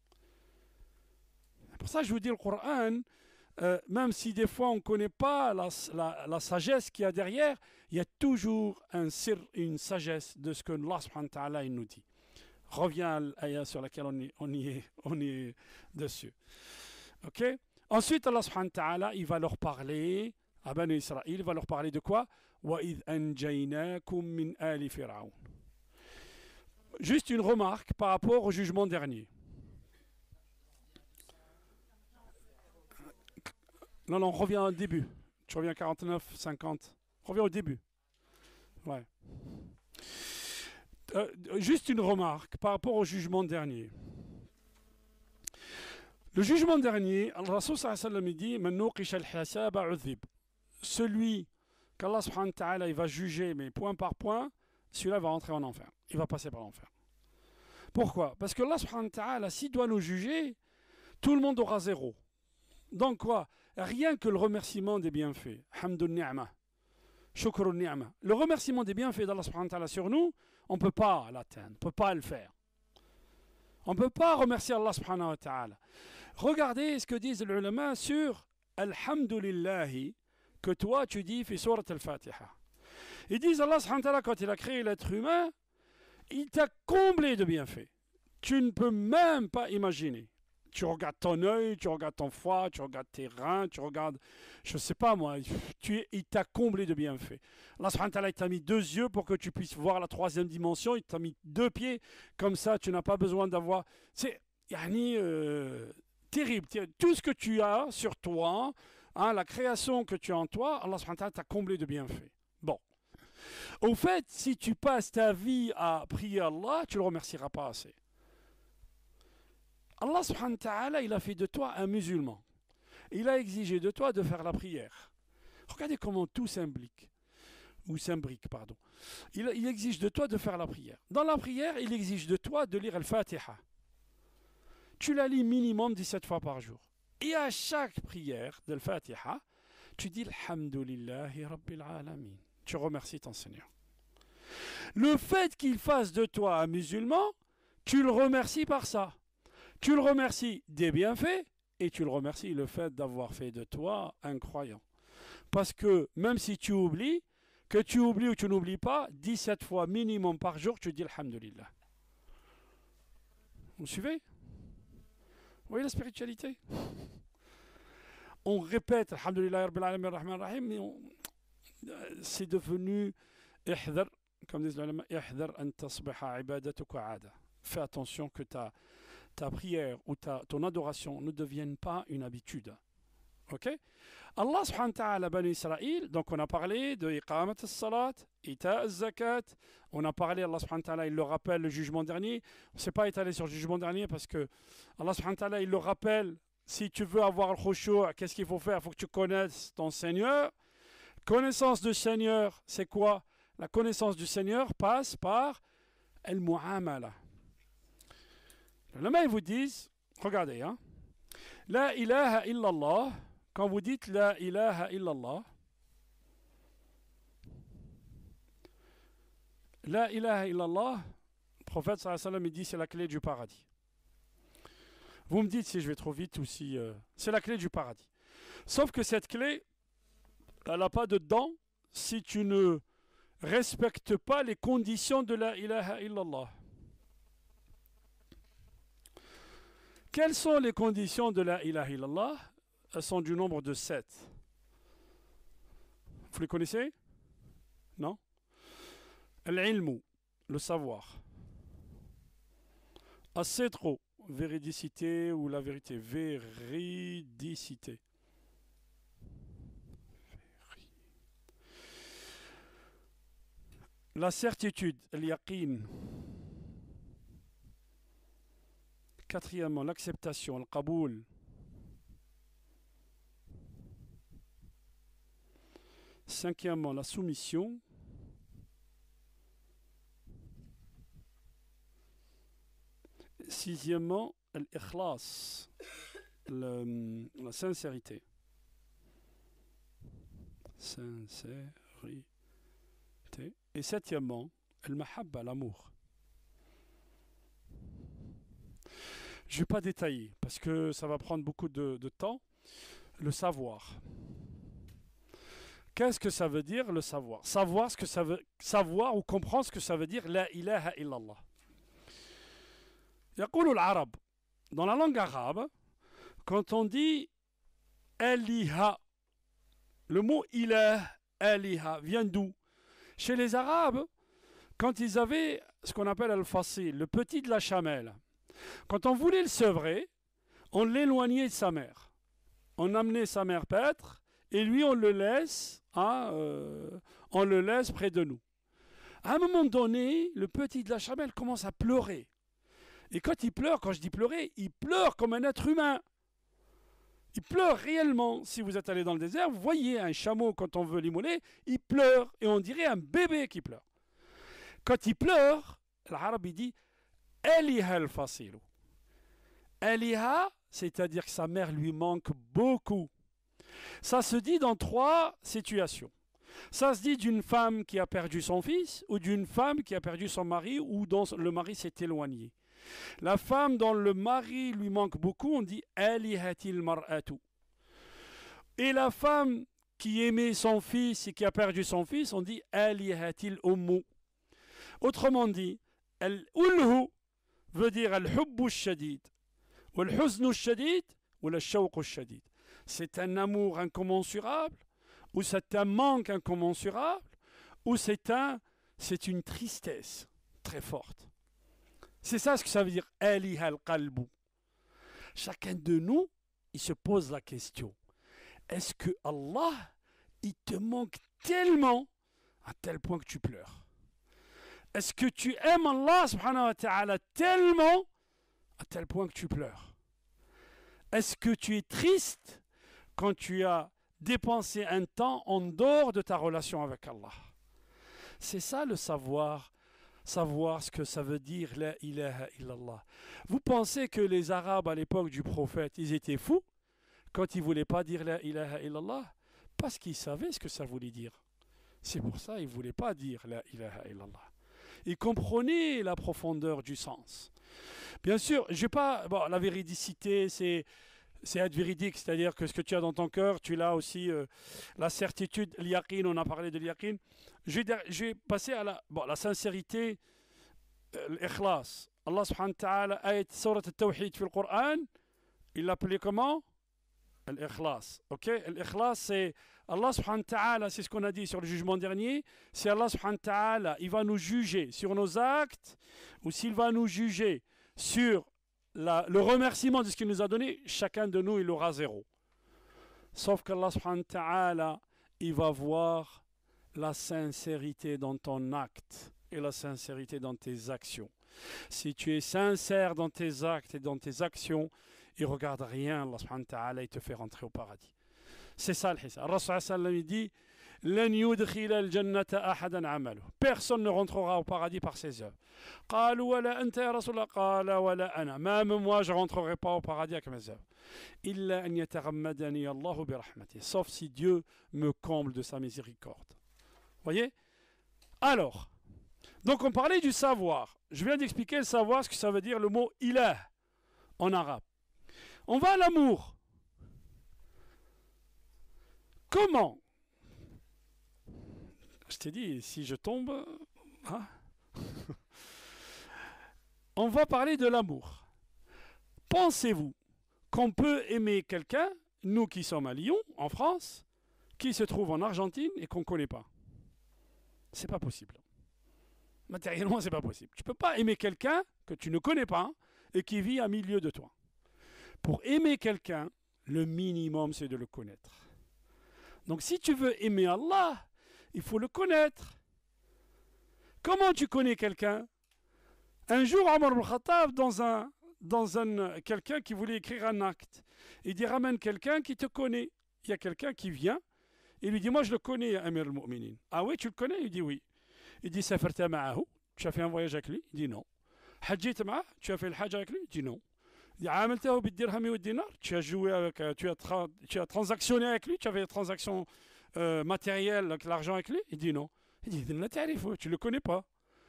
C'est pour ça que je vous dis le Coran, euh, même si des fois on ne connaît pas la, la, la sagesse qu'il y a derrière, il y a toujours un sir, une sagesse de ce que Allah subhanahu wa ta'ala il nous dit. Reviens à l'ayah sur laquelle on, est, on, y est, on est dessus. Ok? Ensuite, Allah subhanahu wa ta'ala, il va leur parler, à Bani Israël, il va leur parler de quoi? وَإِذْ أَنْجَيْنَاكُمْ مِنْ آلِ فِرْعَوْنَ. Juste une remarque par rapport au jugement dernier. Non, non, reviens au début. Tu reviens à quarante-neuf, cinquante. Reviens au début. Ouais. Euh, juste une remarque par rapport au jugement dernier. Le jugement dernier, le Rasul sallallahu alayhi wa sallam dit Man nuqisha al-hisaba udhib. Celui qu'Allah subhanahu wa ta'ala il va juger, mais point par point, celui-là va rentrer en enfer. Il va passer par l'enfer. Pourquoi? Parce que Allah subhanahu wa ta'ala, s'il doit nous juger, tout le monde aura zéro. Donc quoi? Rien que le remerciement des bienfaits. Hamdun ni'ma. Shukrun ni'ma. Le remerciement des bienfaits d'Allah subhanahu wa ta'ala sur nous, on ne peut pas l'atteindre, on ne peut pas le faire. On ne peut pas remercier Allah subhanahu wa ta'ala. Regardez ce que disent les ulama sur Alhamdulillahi, que toi tu dis fi surat al-Fatiha. Ils disent Allah subhanahu wa ta'ala, quand il a créé l'être humain, il t'a comblé de bienfaits. Tu ne peux même pas imaginer. Tu regardes ton œil, tu regardes ton foie, tu regardes tes reins, tu regardes, je ne sais pas moi, tu, il t'a comblé de bienfaits. Allah subhanahu wa ta'ala, il t'a mis deux yeux pour que tu puisses voir la troisième dimension, il t'a mis deux pieds, comme ça tu n'as pas besoin d'avoir... C'est yani, euh, terrible, terrible. Tout ce que tu as sur toi, hein, la création que tu as en toi, Allah subhanahu wa ta'ala t'a comblé de bienfaits. Bon. Au fait, si tu passes ta vie à prier Allah, tu ne le remercieras pas assez. Allah subhanahu wa ta'ala, il a fait de toi un musulman. Il a exigé de toi de faire la prière. Regardez comment tout s'imbrique. Ou s'imbrique, pardon. Il, il exige de toi de faire la prière. Dans la prière, il exige de toi de lire Al-Fatiha. Tu la lis minimum dix-sept fois par jour. Et à chaque prière de Al-Fatiha, tu dis Alhamdulillahi Rabbil Alamin. Tu remercies ton Seigneur. Le fait qu'il fasse de toi un musulman, tu le remercies par ça. Tu le remercies des bienfaits et tu le remercies le fait d'avoir fait de toi un croyant. Parce que même si tu oublies, que tu oublies ou tu n'oublies pas, dix-sept fois minimum par jour, tu dis Alhamdulillah. Vous suivez? Vous voyez la spiritualité? On répète Alhamdulillah Rabbil Alamin Rahman Rahim, mais on... c'est devenu ihdar, comme disent les ulama, ihdar an tasbiha ibadatuka aada. Fais attention que ta ta prière ou ta, ton adoration ne devienne pas une habitude. Ok? Allah subhanahu wa ta'ala, Bani Israël, donc on a parlé de iqamat al-salat, ita al-zakat, on a parlé, Allah subhanahu wa ta'ala, il le rappelle le jugement dernier. On ne s'est pas étalé sur le jugement dernier parce que Allah subhanahu wa ta'ala, il le rappelle, si tu veux avoir le khushu', qu'est-ce qu'il faut faire? Il faut que tu connaisses ton Seigneur. Connaissance du Seigneur, c'est quoi? La connaissance du Seigneur passe par al-mu'amala. Les ulama, ils vous disent, regardez, hein, la ilaha illallah, quand vous dites la ilaha illallah, la ilaha illallah, le prophète sallallahu alayhi wa sallam il dit c'est la clé du paradis. Vous me dites si je vais trop vite ou si euh, c'est la clé du paradis. Sauf que cette clé, elle n'a pas de dents si tu ne respectes pas les conditions de la ilaha illallah. Quelles sont les conditions de la ilaha illallah? Elles sont du nombre de sept. Vous les connaissez? Non? Al-ilmu, le savoir. As-sidqu, véridicité ou la vérité. Véridicité. La certitude, al-yaqin. Quatrièmement, l'acceptation, al-qaboul. Cinquièmement, la soumission. Sixièmement, l'ikhlas, la sincérité. Sincérité. Et septièmement, al-mahabba, l'amour. Je ne vais pas détailler parce que ça va prendre beaucoup de, de temps. Le savoir. Qu'est-ce que ça veut dire le savoir? Savoir ce que ça veut, savoir ou comprendre ce que ça veut dire la ilaha illallah. يقول العرب, dans la langue arabe, quand on dit aliha, le mot ilah, aliha, vient d'où? Chez les Arabes, quand ils avaient ce qu'on appelle al-fasil, le petit de la chamelle, quand on voulait le sevrer, on l'éloignait de sa mère. On amenait sa mère paître et lui on le laisse, hein, euh, on le laisse près de nous. À un moment donné, le petit de la chamelle commence à pleurer. Et quand il pleure, quand je dis pleurer, il pleure comme un être humain. Il pleure réellement. Si vous êtes allé dans le désert, vous voyez un chameau, quand on veut l'immoler, il pleure. Et on dirait un bébé qui pleure. Quand il pleure, l'arabe il dit « Eliha al-fasilu ». Eliha, c'est-à-dire que sa mère lui manque beaucoup. Ça se dit dans trois situations. Ça se dit d'une femme qui a perdu son fils, ou d'une femme qui a perdu son mari, ou dont le mari s'est éloigné. La femme dont le mari lui manque beaucoup, on dit alihatil mar'atu. Et la femme qui aimait son fils et qui a perdu son fils, on dit alihatil ummu. Autrement dit, al-ulhu veut dire al-hubbu shadid, ou al-huznu shadid, ou al-shawqu shadid. C'est un amour incommensurable, ou c'est un manque incommensurable, ou c'est un, c'est une tristesse très forte. C'est ça ce que ça veut dire aliha al-qalbu. Chacun de nous, il se pose la question, est-ce que Allah, il te manque tellement à tel point que tu pleures? Est-ce que tu aimes Allah subhanahu wa ta'ala tellement à tel point que tu pleures? Est-ce que tu es triste quand tu as dépensé un temps en dehors de ta relation avec Allah? C'est ça le savoir. Savoir ce que ça veut dire la ilaha illallah. Vous pensez que les Arabes à l'époque du prophète, ils étaient fous quand ils ne voulaient pas dire la ilaha illallah? Parce qu'ils savaient ce que ça voulait dire. C'est pour ça qu'ils ne voulaient pas dire la ilaha illallah. Ils comprenaient la profondeur du sens. Bien sûr, j'ai pas, bon, la véridicité, c'est c'est être véridique, c'est-à-dire que ce que tu as dans ton cœur, tu l'as aussi, euh, la certitude, l'yaqin, on a parlé de l'yaqin. Je vais, je vais passer à la, bon, la sincérité, euh, l'ikhlas. Allah subhanahu wa ta'ala, ayat surat al-tawhid في Coran, il l'appelait comment? L'ikhlas. Ok? L'ikhlas, c'est Allah subhanahu wa ta'ala, c'est ce qu'on a dit sur le jugement dernier, c'est Allah subhanahu wa ta'ala, il va nous juger sur nos actes, ou s'il va nous juger sur La, le remerciement de ce qu'il nous a donné, chacun de nous, il aura zéro. Sauf qu'Allah subhanahu wa ta'ala, il va voir la sincérité dans ton acte et la sincérité dans tes actions. Si tu es sincère dans tes actes et dans tes actions, il ne regarde rien, Allah subhanahu wa ta'ala, il te fait rentrer au paradis. C'est ça le hissa. Allah subhanahu wa ta'ala, il dit, لن يدخل الجنة أحدا عمله. Personne ne rentrera au paradis par ses œuvres. قالوا ولا أنت يا رسول الله قال ولا أنا. Même moi je ne rentrerai pas au paradis avec mes œuvres. إلا أن يتغمدني الله برحمته. Sauf si Dieu me comble de sa miséricorde. Voyez? Alors, donc on parlait du savoir. Je viens d'expliquer le savoir, ce que ça veut dire le mot ilah en arabe. On va à l'amour. Comment? Je t'ai dit, si je tombe, hein? On va parler de l'amour. Pensez-vous qu'on peut aimer quelqu'un, nous qui sommes à Lyon, en France, qui se trouve en Argentine et qu'on ne connaît pas? C'est pas possible. Matériellement, c'est pas possible. Tu ne peux pas aimer quelqu'un que tu ne connais pas et qui vit à milieu de toi. Pour aimer quelqu'un, le minimum, c'est de le connaître. Donc, si tu veux aimer Allah, il faut le connaître. Comment tu connais quelqu'un? Un jour, Omar ibn Khattab, dans un, dans un, quelqu'un qui voulait écrire un acte, il dit, ramène quelqu'un qui te connaît. Il y a quelqu'un qui vient, il lui dit, moi je le connais, Amir al-Mu'minin. Ah oui, tu le connais? Il dit oui. Il dit, safarta ma'ahu, tu as fait un voyage avec lui? Il dit non. Hajjita ma'ah, tu as fait le hajj avec lui? Il dit non. Il dit, amaltahu bid-dirhami wad-dinar, tu as joué avec, tu as, tra- tu as transactionné avec lui, tu as fait des transactions euh, matérielles avec l'argent avec lui? Il dit non. Il dit, tu ne le connais pas.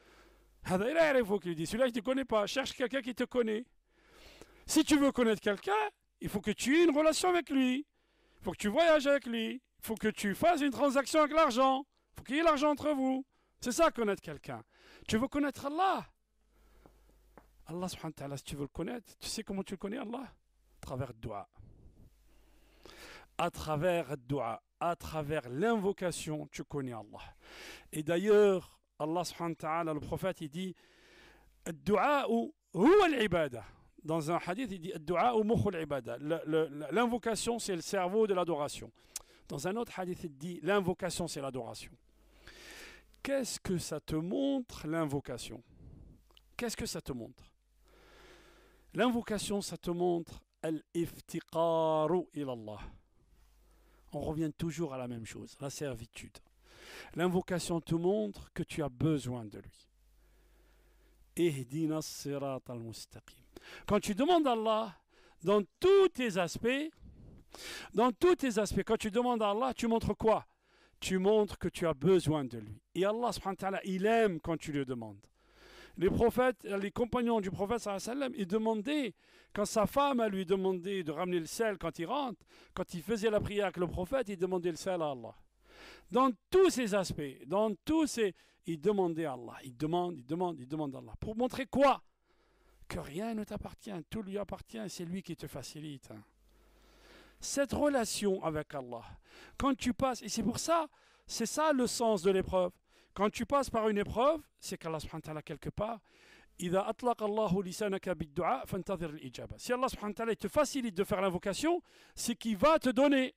Il dit, celui-là, je ne te connais pas. Cherche quelqu'un qui te connaît. Si tu veux connaître quelqu'un, il faut que tu aies une relation avec lui. Il faut que tu voyages avec lui. Il faut que tu fasses une transaction avec l'argent. Il faut qu'il y ait l'argent entre vous. C'est ça, connaître quelqu'un. Tu veux connaître Allah? Allah, subhanahu wa ta'ala, si tu veux le connaître, tu sais comment tu le connais, Allah? À travers le dua. À travers le dua. À travers l'invocation, tu connais Allah. Et d'ailleurs, Allah subhanahu wa ta'ala, le prophète, il dit Ad-du'a huwa al-ibada. Dans un hadith, il dit Ad-du'a mukhu al-ibada. L'invocation, c'est le cerveau de l'adoration. Dans un autre hadith, il dit l'invocation, c'est l'adoration. Qu'est-ce que ça te montre, l'invocation? Qu'est-ce que ça te montre? L'invocation, ça te montre al-iftiqaru ila Allah. On revient toujours à la même chose, la servitude. L'invocation te montre que tu as besoin de lui. Ihdina as-sirat al-mustaqim. Quand tu demandes à Allah, dans tous tes aspects, dans tous tes aspects, quand tu demandes à Allah, tu montres quoi? Tu montres que tu as besoin de lui. Et Allah, subhanahu wa ta'ala, il aime quand tu le demandes. Les prophètes, les compagnons du prophète, sallallahu alayhi wa sallam, ils demandaient, quand sa femme a lui demandé de ramener le sel quand il rentre, quand il faisait la prière avec le prophète, il demandait le sel à Allah. Dans tous ces aspects, dans tous ces... Il demandait à Allah, il demande, il demande, il demande à Allah. Pour montrer quoi? Que rien ne t'appartient, tout lui appartient, c'est lui qui te facilite. Hein. Cette relation avec Allah, quand tu passes, et c'est pour ça, c'est ça le sens de l'épreuve. Quand tu passes par une épreuve, c'est qu'Allah subhanahu wa ta'ala quelque part, إذا أطلق الله لسانك بالدعاء فانتظر الإجابة. Si Allah subhanahu wa ta'ala te facilite de faire l'invocation, c'est qu'il va te donner.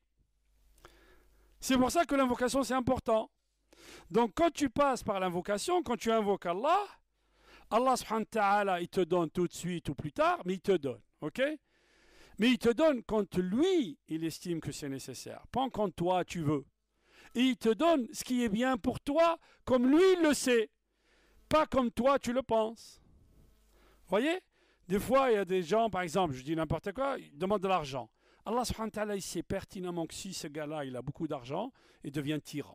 C'est pour ça que l'invocation c'est important. Donc quand tu passes par l'invocation, quand tu invoques Allah, Allah subhanahu wa ta'ala il te donne tout de suite ou plus tard, mais il te donne, ok? Mais il te donne quand lui il estime que c'est nécessaire, pas quand toi tu veux. Et il te donne ce qui est bien pour toi, comme lui il le sait, pas comme toi tu le penses. Voyez? Des fois il y a des gens, par exemple, je dis n'importe quoi, ils demandent de l'argent. Allah subhanahu wa ta'ala il sait pertinemment que si ce gars-là il a beaucoup d'argent, il devient tyran.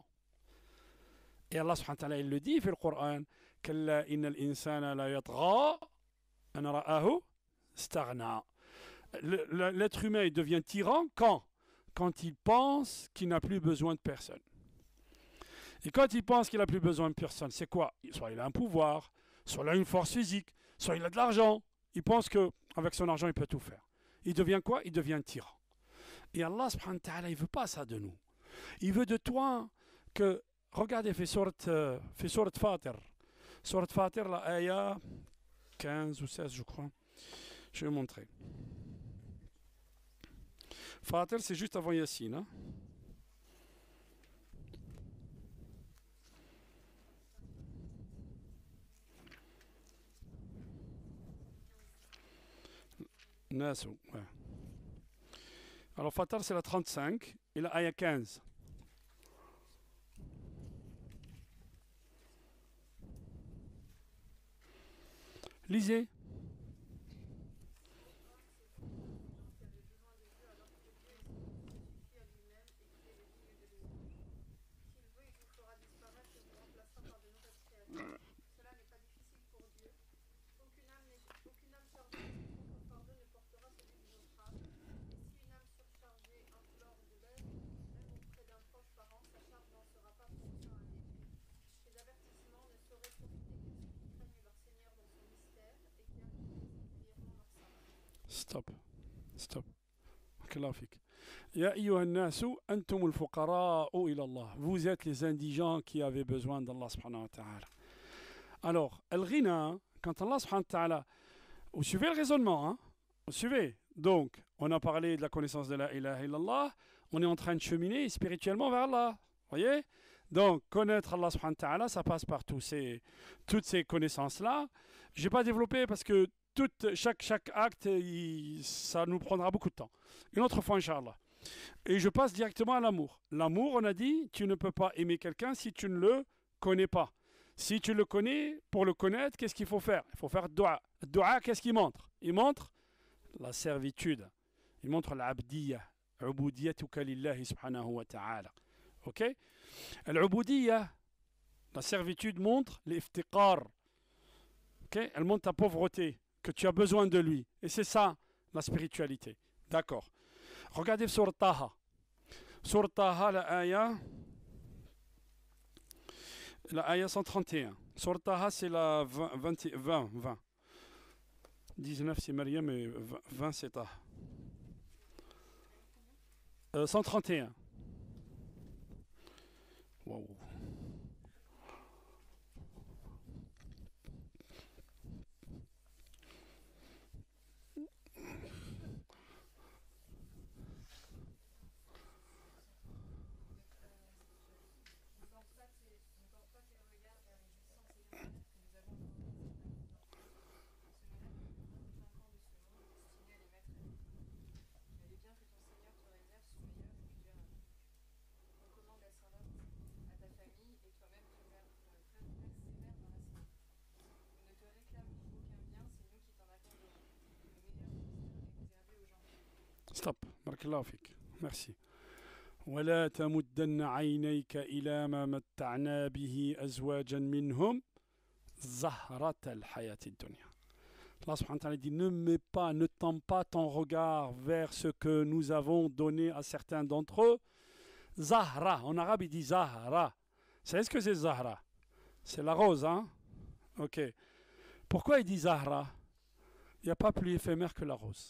Et Allah subhanahu wa ta'ala il le dit dans le Coran, كلا إن الإنسان لا يطغى أن رآه استغنى. L'être humain il devient tyran quand? Quand il pense qu'il n'a plus besoin de personne. Et quand il pense qu'il n'a plus besoin de personne, c'est quoi? Soit il a un pouvoir, soit il a une force physique, soit il a de l'argent. Il pense qu'avec son argent, il peut tout faire. Il devient quoi? Il devient tyran. Et Allah subhanahu wa ta'ala, il ne veut pas ça de nous. Il veut de toi que, regardez, fais surat, euh, fais surat Fatir. Surat Fatir, la ayah quinze ou seize, je crois. Je vais vous montrer. Fatir, c'est juste avant Yassine. Hein? Nasu, ouais. Alors Fatir, c'est la trente-cinq et la ayah quinze. Lisez. Stop. Stop. Ya ayyuha an-nasu antum al-fuqara'u ila Allah. Vous êtes les indigents qui avaient besoin d'Allah subhanahu wa ta'ala. Alors, al-ghina, quand Allah subhanahu wa ta'ala, vous suivez le raisonnement, hein? Vous suivez. Donc, on a parlé de la connaissance de la ilaha illallah, on est en train de cheminer spirituellement vers Allah. Voyez? Donc, connaître Allah subhanahu wa ta'ala, ça passe par tous ces, toutes ces connaissances-là. Je n'ai pas développé parce que tout, chaque, chaque acte, il, ça nous prendra beaucoup de temps. Une autre fois, Inch'Allah. Et je passe directement à l'amour. L'amour, on a dit, tu ne peux pas aimer quelqu'un si tu ne le connais pas. Si tu le connais, pour le connaître, qu'est-ce qu'il faut faire? Il faut faire dua. Dua, qu'est-ce qu'il montre? Il montre la servitude. Il montre l'abdiyya. Ubudiyatuka lillahi subhanahu wa ta'ala. Ok? L'ubudiyya, la servitude montre l'iftiqar. Ok? Elle montre ta pauvreté, que tu as besoin de lui. Et c'est ça, la spiritualité. D'accord. Regardez sur Taha. Sur Taha, la ayah, la ayah cent trente et un. Sur Taha, c'est la vingt, vingt, vingt. dix-neuf, c'est Maryam, et vingt, c'est Taha. Euh, cent trente et un. Wow. Stop. Barakallahu fik. Merci. ولا تمدن عينيك إلى ما متعنا به أزواجا منهم زهرة الحياة الدنيا. Allah subhanahu wa ta'ala dit ne mets pas, ne tends pas ton regard vers ce que nous avons donné à certains d'entre eux. Zahra, en arabe il dit Zahra. Vous savez ce que c'est Zahra? C'est la rose, hein? Ok. Pourquoi il dit Zahra? Il n'y a pas plus éphémère que la rose.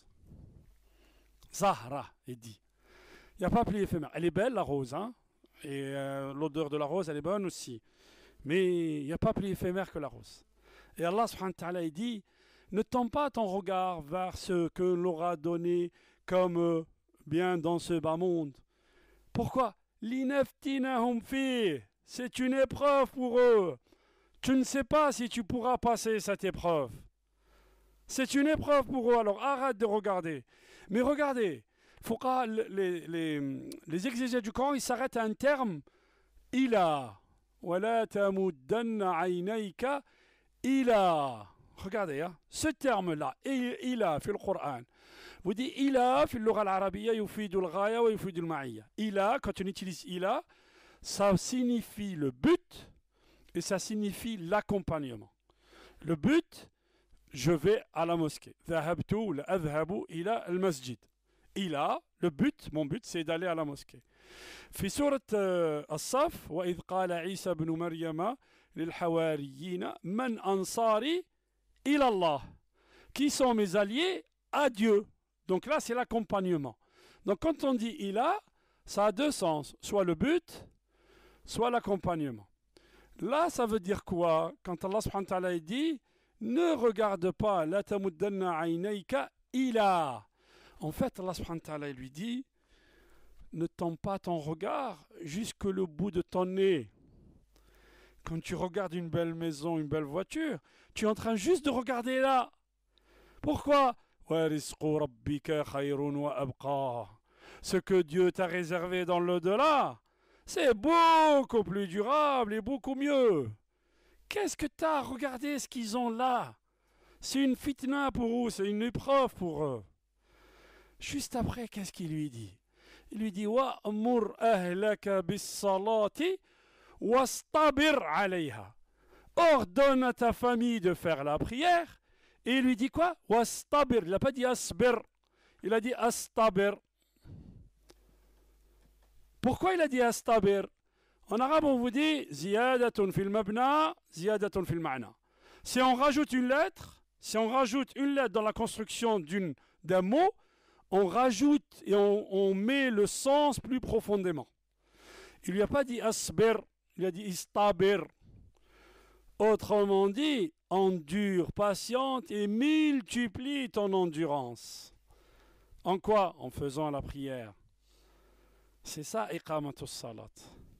Zahra, il dit. Il n'y a pas plus éphémère. Elle est belle, la rose, hein? Et euh, l'odeur de la rose, elle est bonne aussi. Mais il n'y a pas plus éphémère que la rose. Et Allah subhanahu wa ta'ala, il dit, ne tends pas ton regard vers ce que l'on aura donné comme euh, bien dans ce bas monde. Pourquoi? Linaftinahum fi. C'est une épreuve pour eux. Tu ne sais pas si tu pourras passer cette épreuve. C'est une épreuve pour eux, alors arrête de regarder. Mais regardez, faut pas, les, les, les exégètes du Coran, ils s'arrêtent à un terme. Ila. Wala tamuddanna aynayka ila. Regardez, hein, ce terme-là, ila, في القرآن. Vous dites ila, في اللغة العربية يفيد الغاية ويفيد المعية. Ila, quand on utilise ila, ça signifie le but et ça signifie l'accompagnement. Le but, je vais à la mosquée. ذهبت ولا أذهب إلى المسجد. إلى, le but, mon but, c'est d'aller à la mosquée. في سورة الصف وإذ قال عيسى بن مريم للحواريين من أنصاري إلى الله. Qui sont mes alliés à Dieu. Donc là, c'est l'accompagnement. Donc quand on dit إلى, ça a deux sens. Soit le but, soit l'accompagnement. Là, ça veut dire quoi? Quand Allah subhanahu wa ta'ala dit ne regarde pas la tamuddanna aynayka ila. En fait, Allah subhanahu wa ta'ala lui dit ne tends pas ton regard jusque le bout de ton nez. Quand tu regardes une belle maison, une belle voiture, tu es en train juste de regarder là. Pourquoi? Ce que Dieu t'a réservé dans l'au-delà, c'est beaucoup plus durable et beaucoup mieux. Qu'est-ce que tu as? Regardez ce qu'ils ont là. C'est une fitna pour eux, c'est une épreuve pour eux. Juste après, qu'est-ce qu'il lui dit? Il lui dit wa'mur ahlaka bis-salati wastabir 'alayha. Ordonne à ta famille de faire la prière. Et il lui dit quoi? Wastabir. Il n'a pas dit asbir. Il a dit astabir. Pourquoi il a dit astabir? En arabe, on vous dit ziyadatun fil mabna, ziyadatun fil ma'na. Si on rajoute une lettre, si on rajoute une lettre dans la construction d'une, d'un mot, on rajoute et on, on met le sens plus profondément. Il lui a pas dit asbir, il a dit istabir. Autrement dit, endure, patiente et multiplie ton endurance. En quoi? En faisant la prière. C'est ça, iqamatus salat.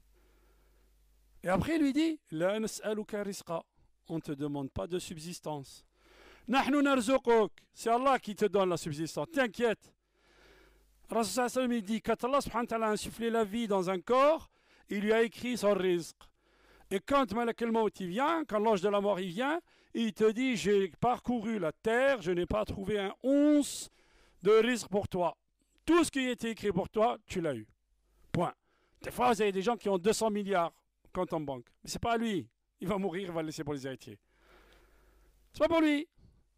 Et après, il lui dit, la nas'aluka rizqa. On ne te demande pas de subsistance. Nahnu narzuquk. C'est Allah qui te donne la subsistance. T'inquiète. Rasul sallallahu alayhi wa sallam, il dit qu'Allah subhanahu wa ta'ala a insufflé la vie dans un corps, il lui a écrit son rizq. Et quand Malak al-Maut vient, quand l'ange de la mort il vient, il te dit, j'ai parcouru la terre, je n'ai pas trouvé un once de rizq pour toi. Tout ce qui était écrit pour toi, tu l'as eu. Point. Des fois, vous avez des gens qui ont deux cents milliards compte en banque. Mais c'est pas à lui. Il va mourir, il va le laisser pour les héritiers. C'est pas pour lui.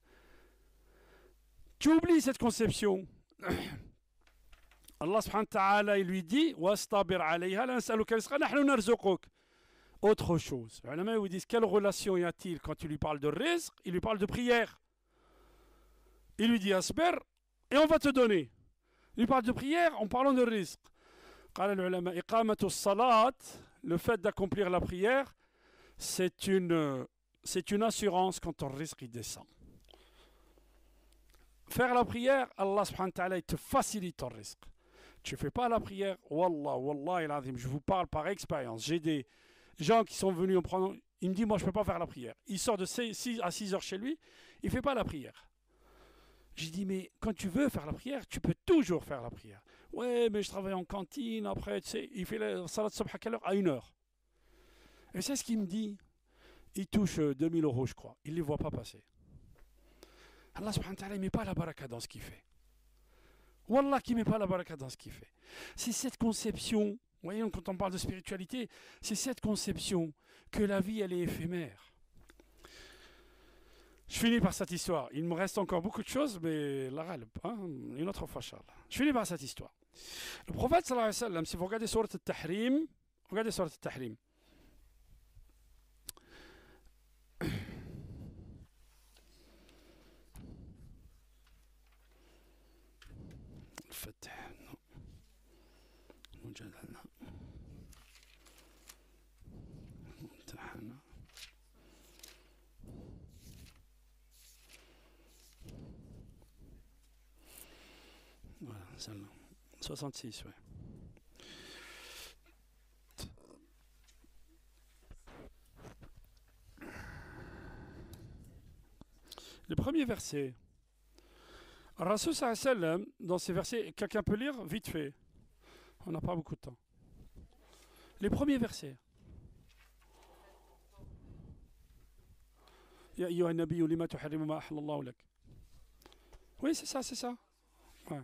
Tu oublies cette conception. Allah subhanahu wa ta'ala, il lui dit wastabir alayha la nas'aluka rizqa nahnu narzuquk. Autre chose. Les ulama vous disent quelle relation y a-t-il quand tu lui parles de rizq? Il lui parle de prière. Il lui dit asbir et on va te donner. Il lui parle de prière en parlant de rizq. قال العلماء إقامة الصلاة, le fait d'accomplir la prière, c'est une, c'est une assurance quand ton risque il descend. Faire la prière, Allah subhanahu wa ta'ala, il te facilite ton risque. Tu ne fais pas la prière, wallah, wallah, il azim, je vous parle par expérience. J'ai des gens qui sont venus en prendre, il me dit, moi je ne peux pas faire la prière. Il sort de six à six heures chez lui, il ne fait pas la prière. J'ai dit, mais quand tu veux faire la prière, tu peux toujours faire la prière. Ouais, mais je travaille en cantine, après, tu sais, il fait la salat subh à quelle heure? À une heure. Et c'est ce qu'il me dit. Il touche deux mille euros, je crois. Il ne les voit pas passer. Allah subhanahu wa ta'ala ne met pas la baraka dans ce qu'il fait. Wallah qui ne met pas la baraka dans ce qu'il fait. C'est cette conception, voyez, quand on parle de spiritualité, c'est cette conception que la vie, elle est éphémère. Je finis par cette histoire. Il me reste encore beaucoup de choses, mais la râle, hein, une autre fois, Inch'Allah. Je finis par cette histoire. Le prophète, sallallahu alayhi wa sallam, si vous regardez Surat al-Tahrim, regardez Surat al-Tahrim. الفتح مجادلة ممتحنة voilà celle-là soixante-six, ouais. Le premier verset. Rasul sallallahu alayhi wa sallam, dans ces versets, quelqu'un peut lire vite fait. On n'a pas beaucoup de temps. Les premiers versets. Ya ayyuha an-nabiyyu lima tuharrimu ma ahallallahu lak. Oui, c'est ça, c'est ça. Ouais.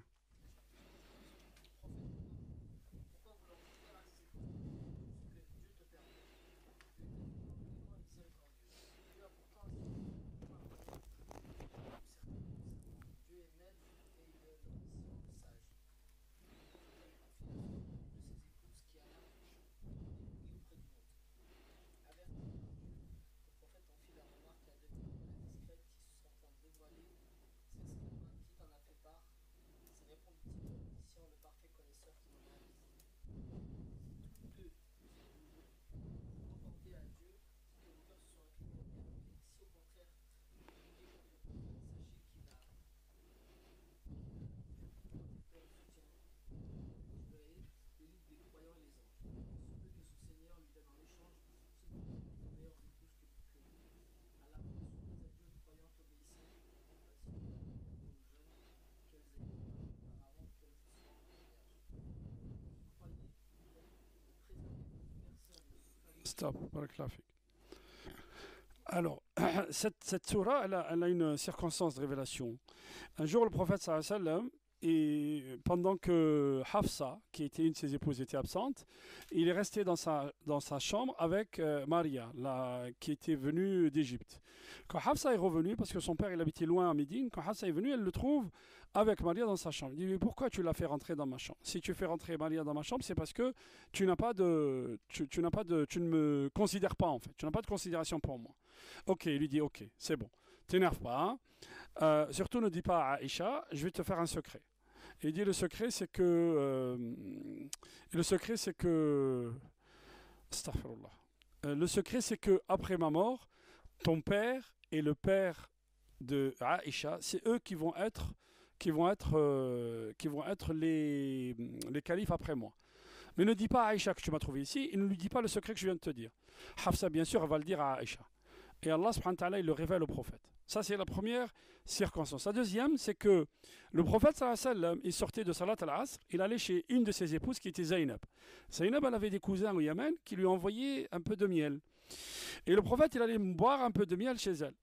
Stop, barakallahu fik. Alors, cette, cette surah, elle a, elle a une circonstance de révélation. Un jour, le prophète sallallahu alayhi wa sallam, et pendant que Hafsa, qui était une de ses épouses, était absente, il est resté dans sa, dans sa chambre avec euh, Maria, la, qui était venue d'Égypte. Quand Hafsa est revenue, parce que son père il habitait loin à Médine, quand Hafsa est venue, elle le trouve avec Maria dans sa chambre. Il dit, mais pourquoi tu l'as fait rentrer dans ma chambre? Si tu fais rentrer Maria dans ma chambre, c'est parce que tu n'as pas de, tu, tu n'as pas de, tu ne me considères pas en fait, tu n'as pas de considération pour moi. Ok, il lui dit, ok, c'est bon, t'énerve pas, hein. Euh, surtout ne dis pas à Aïcha, je vais te faire un secret. Et il dit le secret c'est que euh, le secret c'est que astaghfirullah. Euh, le secret c'est que après ma mort, ton père et le père de Aïcha, c'est eux qui vont être qui vont être euh, qui vont être les les califes après moi. Mais ne dis pas à Aïcha que tu m'as trouvé ici et ne lui dis pas le secret que je viens de te dire. Hafsa bien sûr elle va le dire à Aïcha. Et Allah subhanahu wa ta'ala il le révèle au prophète. Ça c'est la première circonstance. La deuxième c'est que le prophète sallallahu alayhi wa sallam, il sortait de Salat al-Asr, il allait chez une de ses épouses qui était Zaynab. Zaynab elle avait des cousins au Yémen qui lui envoyaient un peu de miel. Et le prophète il allait boire un peu de miel chez elle.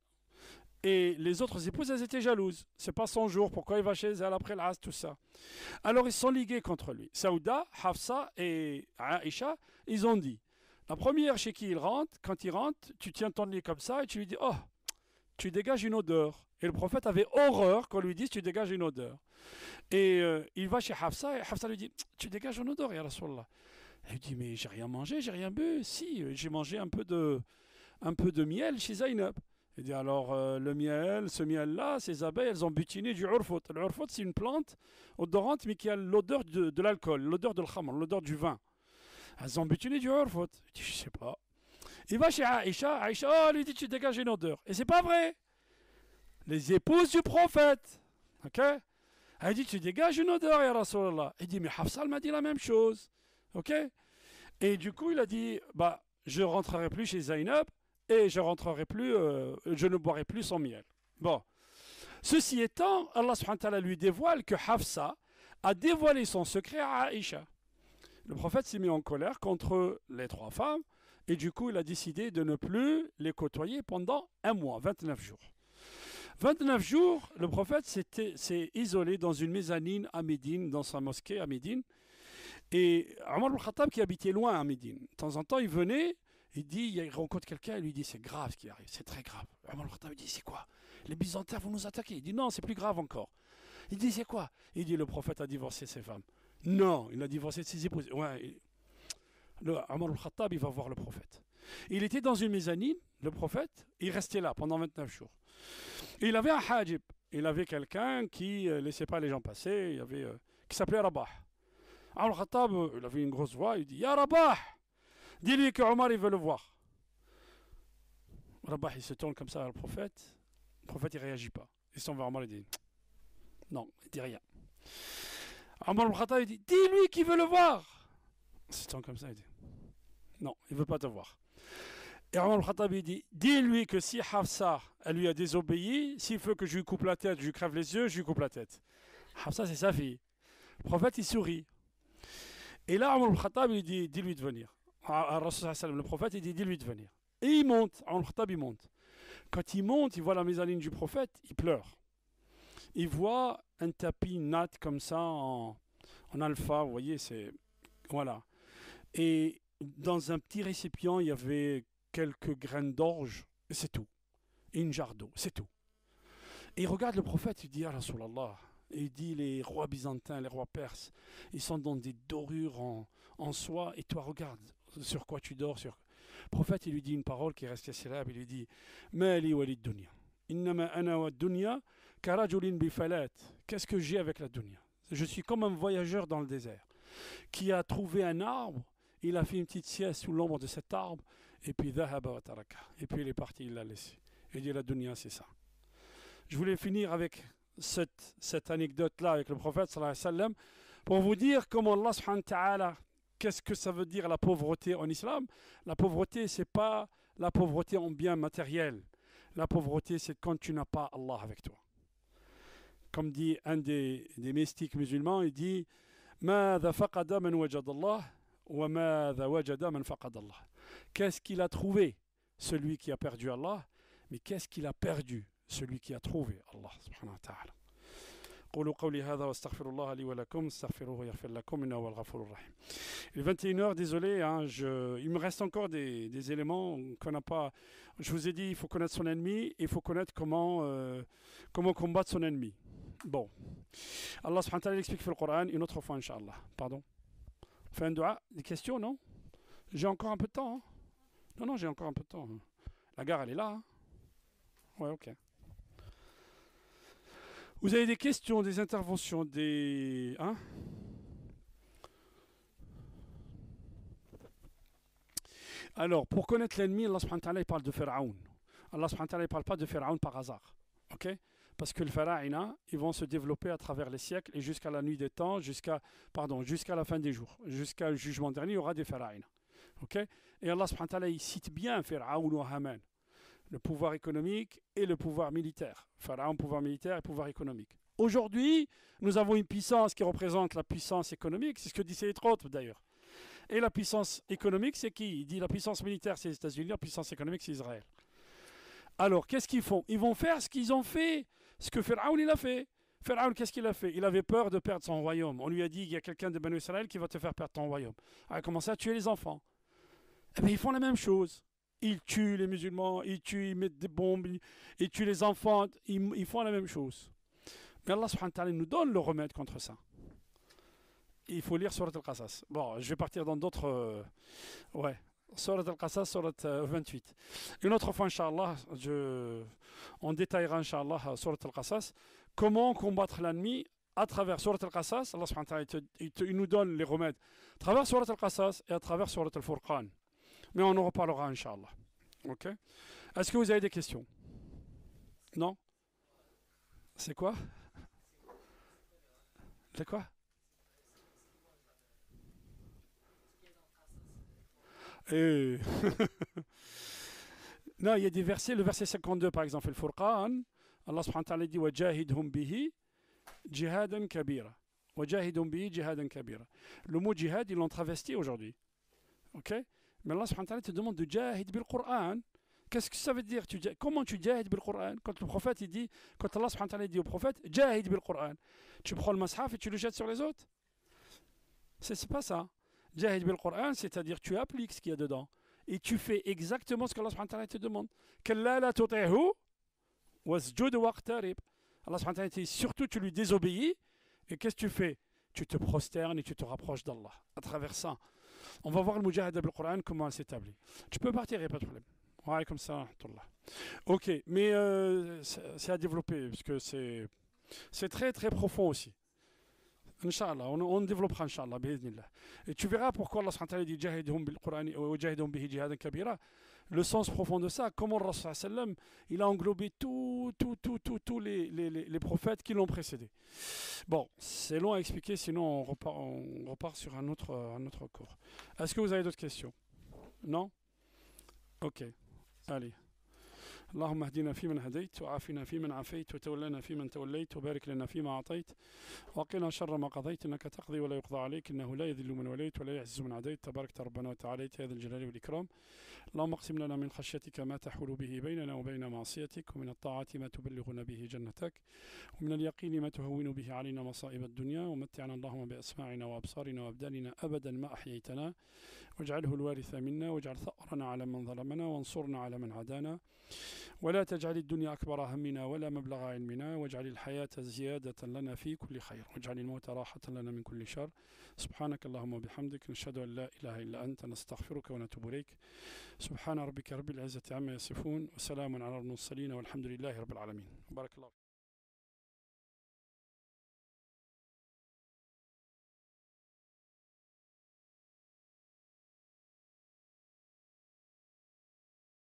Et les autres épouses, elles étaient jalouses. C'est pas son jour, pourquoi il va chez elle après l'Asr, tout ça. Alors ils sont ligués contre lui. Saouda, Hafsa et Aïcha, ils ont dit, la première chez qui il rentre, quand il rentre, tu tiens ton nez comme ça et tu lui dis, oh, tu dégages une odeur. Et le prophète avait horreur qu'on lui dise, tu dégages une odeur. Et euh, il va chez Hafsa et Hafsa lui dit, tu dégages une odeur, ya Rasulallah. Elle lui dit, mais j'ai rien mangé, j'ai rien bu. Si, j'ai mangé un peu de, un peu de miel chez Zaynab. Il dit alors euh, le miel, ce miel-là, ces abeilles, elles ont butiné du urfot. Le urfot, c'est une plante odorante, mais qui a l'odeur de, de l'alcool, l'odeur de l'khamr, l'odeur du vin. Elles ont butiné du urfot. Il dit, je sais pas. Il va chez Aïcha, Aïcha, oh, elle lui dit, tu dégages une odeur. Et c'est pas vrai. Les épouses du prophète, ok? Elle dit, tu dégages une odeur, ya Rasulallah. Il dit, mais Hafsa, elle m'a dit la même chose, ok? Et du coup, il a dit, bah, je rentrerai plus chez Zaynab. Et je rentrerai plus, euh, je ne boirai plus son miel. Bon. Ceci étant, Allah subhanahu wa ta'ala lui dévoile que Hafsa a dévoilé son secret à Aïcha. Le prophète s'est mis en colère contre les trois femmes et du coup il a décidé de ne plus les côtoyer pendant un mois, vingt-neuf jours. vingt-neuf jours, le prophète s'est isolé dans une mezzanine à Médine, dans sa mosquée à Médine. Et Omar ibn Khattab qui habitait loin à Médine, de temps en temps il venait. Il dit, il rencontre quelqu'un, il lui dit, c'est grave ce qui arrive, c'est très grave. Omar al-Khattab dit, c'est quoi? Les Byzantins vont nous attaquer. Il dit, non, c'est plus grave encore. Il dit, c'est quoi? Il dit, le prophète a divorcé ses femmes. Non, il a divorcé ses épouses. Ouais, le, Omar al-Khattab, il va voir le prophète. Il était dans une mezzanine, le prophète, il restait là pendant vingt-neuf jours. Et il avait un hajib, il avait quelqu'un qui ne laissait pas les gens passer, il avait, euh, qui s'appelait Rabah. Omar al-Khattab, il avait une grosse voix, il dit, Ya Rabah! Dis-lui que Omar il veut le voir. Rabah il se tourne comme ça vers le prophète. Le prophète il ne réagit pas. Il s'en va Omar il dit non, il dit rien. Omar al-Khattab il dit dis-lui qu'il veut le voir. Il se tourne comme ça il dit non, il ne veut pas te voir. Et Omar al-Khattab il dit dis-lui que si Hafsa elle lui a désobéi, s'il veut que je lui coupe la tête, je lui crève les yeux, je lui coupe la tête. Hafsa c'est sa fille. Le prophète il sourit. Et là Omar al-Khattab il dit dis-lui de venir. À, à le prophète, il dit dis-lui de venir. Et il monte, Al-Khattab il monte. Quand il monte, il voit la mezzanine du prophète, il pleure. Il voit un tapis nat comme ça en, en alpha, vous voyez, c'est. Voilà. Et dans un petit récipient, il y avait quelques graines d'orge, et c'est tout. Et une jarre d'eau, c'est tout. Et il regarde le prophète, il dit ah Rasulallah. Et il dit les rois byzantins, les rois perses, ils sont dans des dorures en, en soie, et toi regarde sur quoi tu dors. Sur... Le prophète il lui dit une parole qui est restée célèbre, il lui dit Mali walid dunya. Innama ana wa dunya karajulin bifalat. Qu'est-ce que j'ai avec la dunya? Je suis comme un voyageur dans le désert qui a trouvé un arbre, il a fait une petite sieste sous l'ombre de cet arbre, et puis dhahaba wa taraka. Et puis il est parti, il l'a laissé. Il dit la dunya c'est ça. Je voulais finir avec cette, cette anecdote-là avec le prophète sallallahu alayhi wa sallam pour vous dire comment Allah subhanahu wa ta'ala, qu'est-ce que ça veut dire la pauvreté en islam? La pauvreté, c'est pas la pauvreté en biens matériels. La pauvreté, c'est quand tu n'as pas Allah avec toi. Comme dit un des, des mystiques musulmans, il dit ماذا فقد من وجد الله وماذا وجد من فقد الله. Qu'est-ce qu'il a trouvé? Celui qui a perdu Allah. Mais qu'est-ce qu'il a perdu, celui qui a trouvé Allah subhanahu wa ta'ala. قولوا قولي هذا واستغفر الله لي ولكم استغفروه يغفر لكم إنه هو الغفور الرحيم. Il est vingt et une heures, désolé, hein, je, il me reste encore des, des éléments qu'on n'a pas. Je vous ai dit, il faut connaître son ennemi, et il faut connaître comment, euh, comment combattre son ennemi. Bon. Allah subhanahu wa ta'ala explique dans le Coran une autre fois, Inch'Allah. Pardon. On fait un dua. Des questions, non? J'ai encore un peu de temps. Hein? Non, non, j'ai encore un peu de temps. Hein. La gare, elle est là. Hein? Ouais, ok. Vous avez des questions, des interventions, des... Hein? Alors, pour connaître l'ennemi, Allah subhanahu wa ta'ala, il parle de Pharaon. Allah subhanahu wa ta'ala, il ne parle pas de Pharaon par hasard. Ok? Parce que le Pharaïna, ils vont se développer à travers les siècles et jusqu'à la nuit des temps, jusqu'à pardon, jusqu'à la fin des jours. Jusqu'à le jugement dernier, il y aura des Pharaïna. Ok? Et Allah subhanahu wa ta'ala, il cite bien Pharaon ou Haman. Le pouvoir économique et le pouvoir militaire. Pharaon, pouvoir militaire et pouvoir économique. Aujourd'hui, nous avons une puissance qui représente la puissance économique, c'est ce que dit Sayyid Qutb d'ailleurs. Et la puissance économique, c'est qui? Il dit la puissance militaire, c'est les États-Unis, la puissance économique, c'est Israël. Alors, qu'est-ce qu'ils font? Ils vont faire ce qu'ils ont fait, ce que Pharaon il a fait. Pharaon, qu'est-ce qu'il a fait? Il avait peur de perdre son royaume. On lui a dit, il y a quelqu'un de Banu Israël qui va te faire perdre ton royaume. Il a commencé à tuer les enfants. Eh bien, ils font la même chose. Ils tuent les musulmans, ils tuent, ils mettent des bombes, ils, ils tuent les enfants, ils, ils font la même chose. Mais Allah subhanahu wa ta'ala nous donne le remède contre ça. Et il faut lire Surat Al-Qasas. Bon, je vais partir dans d'autres... Euh, ouais, Surat Al-Qasas, Surat euh, vingt-huit. Une autre fois, Inch'Allah, je, on détaillera, Inch'Allah, Surat Al-Qasas, comment combattre l'ennemi à travers Surat Al-Qasas. Allah subhanahu wa ta'ala, il, te, il, te, il nous donne les remèdes à travers Surat Al-Qasas et à travers Surat Al-Furqan. Mais on en reparlera, Inch'Allah. Ok? Est-ce que vous avez des questions? Non? C'est quoi? C'est quoi? Et... non, il y a des versets, le verset cinquante-deux par exemple, le Furqan, Allah subhanahu wa ta'ala dit وَجَاهِدْهُمْ بِهِ جِهَادًا كَبِيرًا وَجَاهِدْهُمْ بِهِ جِهَادًا كَبِيرًا. Le mot jihad, ils l'ont travesti aujourd'hui. Ok? Mais Allah subhanahu wa ta'ala te demande de jahid bil Qur'an. Qu'est-ce que ça veut dire? tu, Comment tu jahid bil Qur'an? Quand le prophète il dit, quand Allah subhanahu wa ta'ala dit au prophète, jahid bil Qur'an, tu prends le mashaf et tu le jettes sur les autres? C'est pas ça. Jahid bil Qur'an, c'est-à-dire tu appliques ce qu'il y a dedans. Et tu fais exactement ce qu'Allah subhanahu wa ta'ala te demande. Kalla la tuti'hu wasjud waqtarib. Allah subhanahu wa ta'ala dit, surtout tu lui désobéis. Et qu'est-ce que tu fais? Tu te prosternes et tu te rapproches d'Allah. À travers ça. On va voir le mujahada bil Qur'an, comment elle s'établit. Tu peux partir, il n'y a pas de problème. Ouais, comme ça. Ok, mais euh, c'est à développer, parce que c'est très très profond aussi. Inch'Allah, on, on développera Inch'Allah, bi'idhnillah. Et tu verras pourquoi Allah subhanahu wa ta'ala dit jahidhum bil Qur'an wa jahidhum bihi jihadan kabira. Le sens profond de ça, comment le Rasul sallam, il a englobé tous tout, tout, tout, tout les, les, les prophètes qui l'ont précédé. Bon, c'est long à expliquer, sinon on repart, on repart sur un autre, un autre cours. Est-ce que vous avez d'autres questions? Non? Ok, allez. اللهم اهدنا فيمن هديت وعافنا فيمن عافيت وتولنا فيمن توليت وبارك لنا فيما أعطيت وقنا شر ما قضيت إنك تقضي ولا يقضى عليك إنه لا يذل من وليت ولا يعز من عديت تبارك ربنا وتعالى يا ذا الجلال والإكرام. اللهم اقسم لنا من خشيتك ما تحول به بيننا وبين معصيتك ومن الطاعة ما تبلغنا به جنتك ومن اليقين ما تهون به علينا مصائب الدنيا ومتعنا اللهم بأسماعنا وأبصارنا وأبداننا أبدا ما أحييتنا واجعله الوارث منا واجعل ثأرنا على من ظلمنا وانصرنا على من عادانا ولا تجعل الدنيا أكبر همنا ولا مبلغ علمنا واجعل الحياة زيادة لنا في كل خير واجعل الموت راحة لنا من كل شر. سبحانك اللهم وبحمدك نشهد أن لا إله إلا أنت نستغفرك ونتوب إليك. سبحان ربك رب العزة عما يصفون وسلام على المرسلين والحمد لله رب العالمين. بارك الله.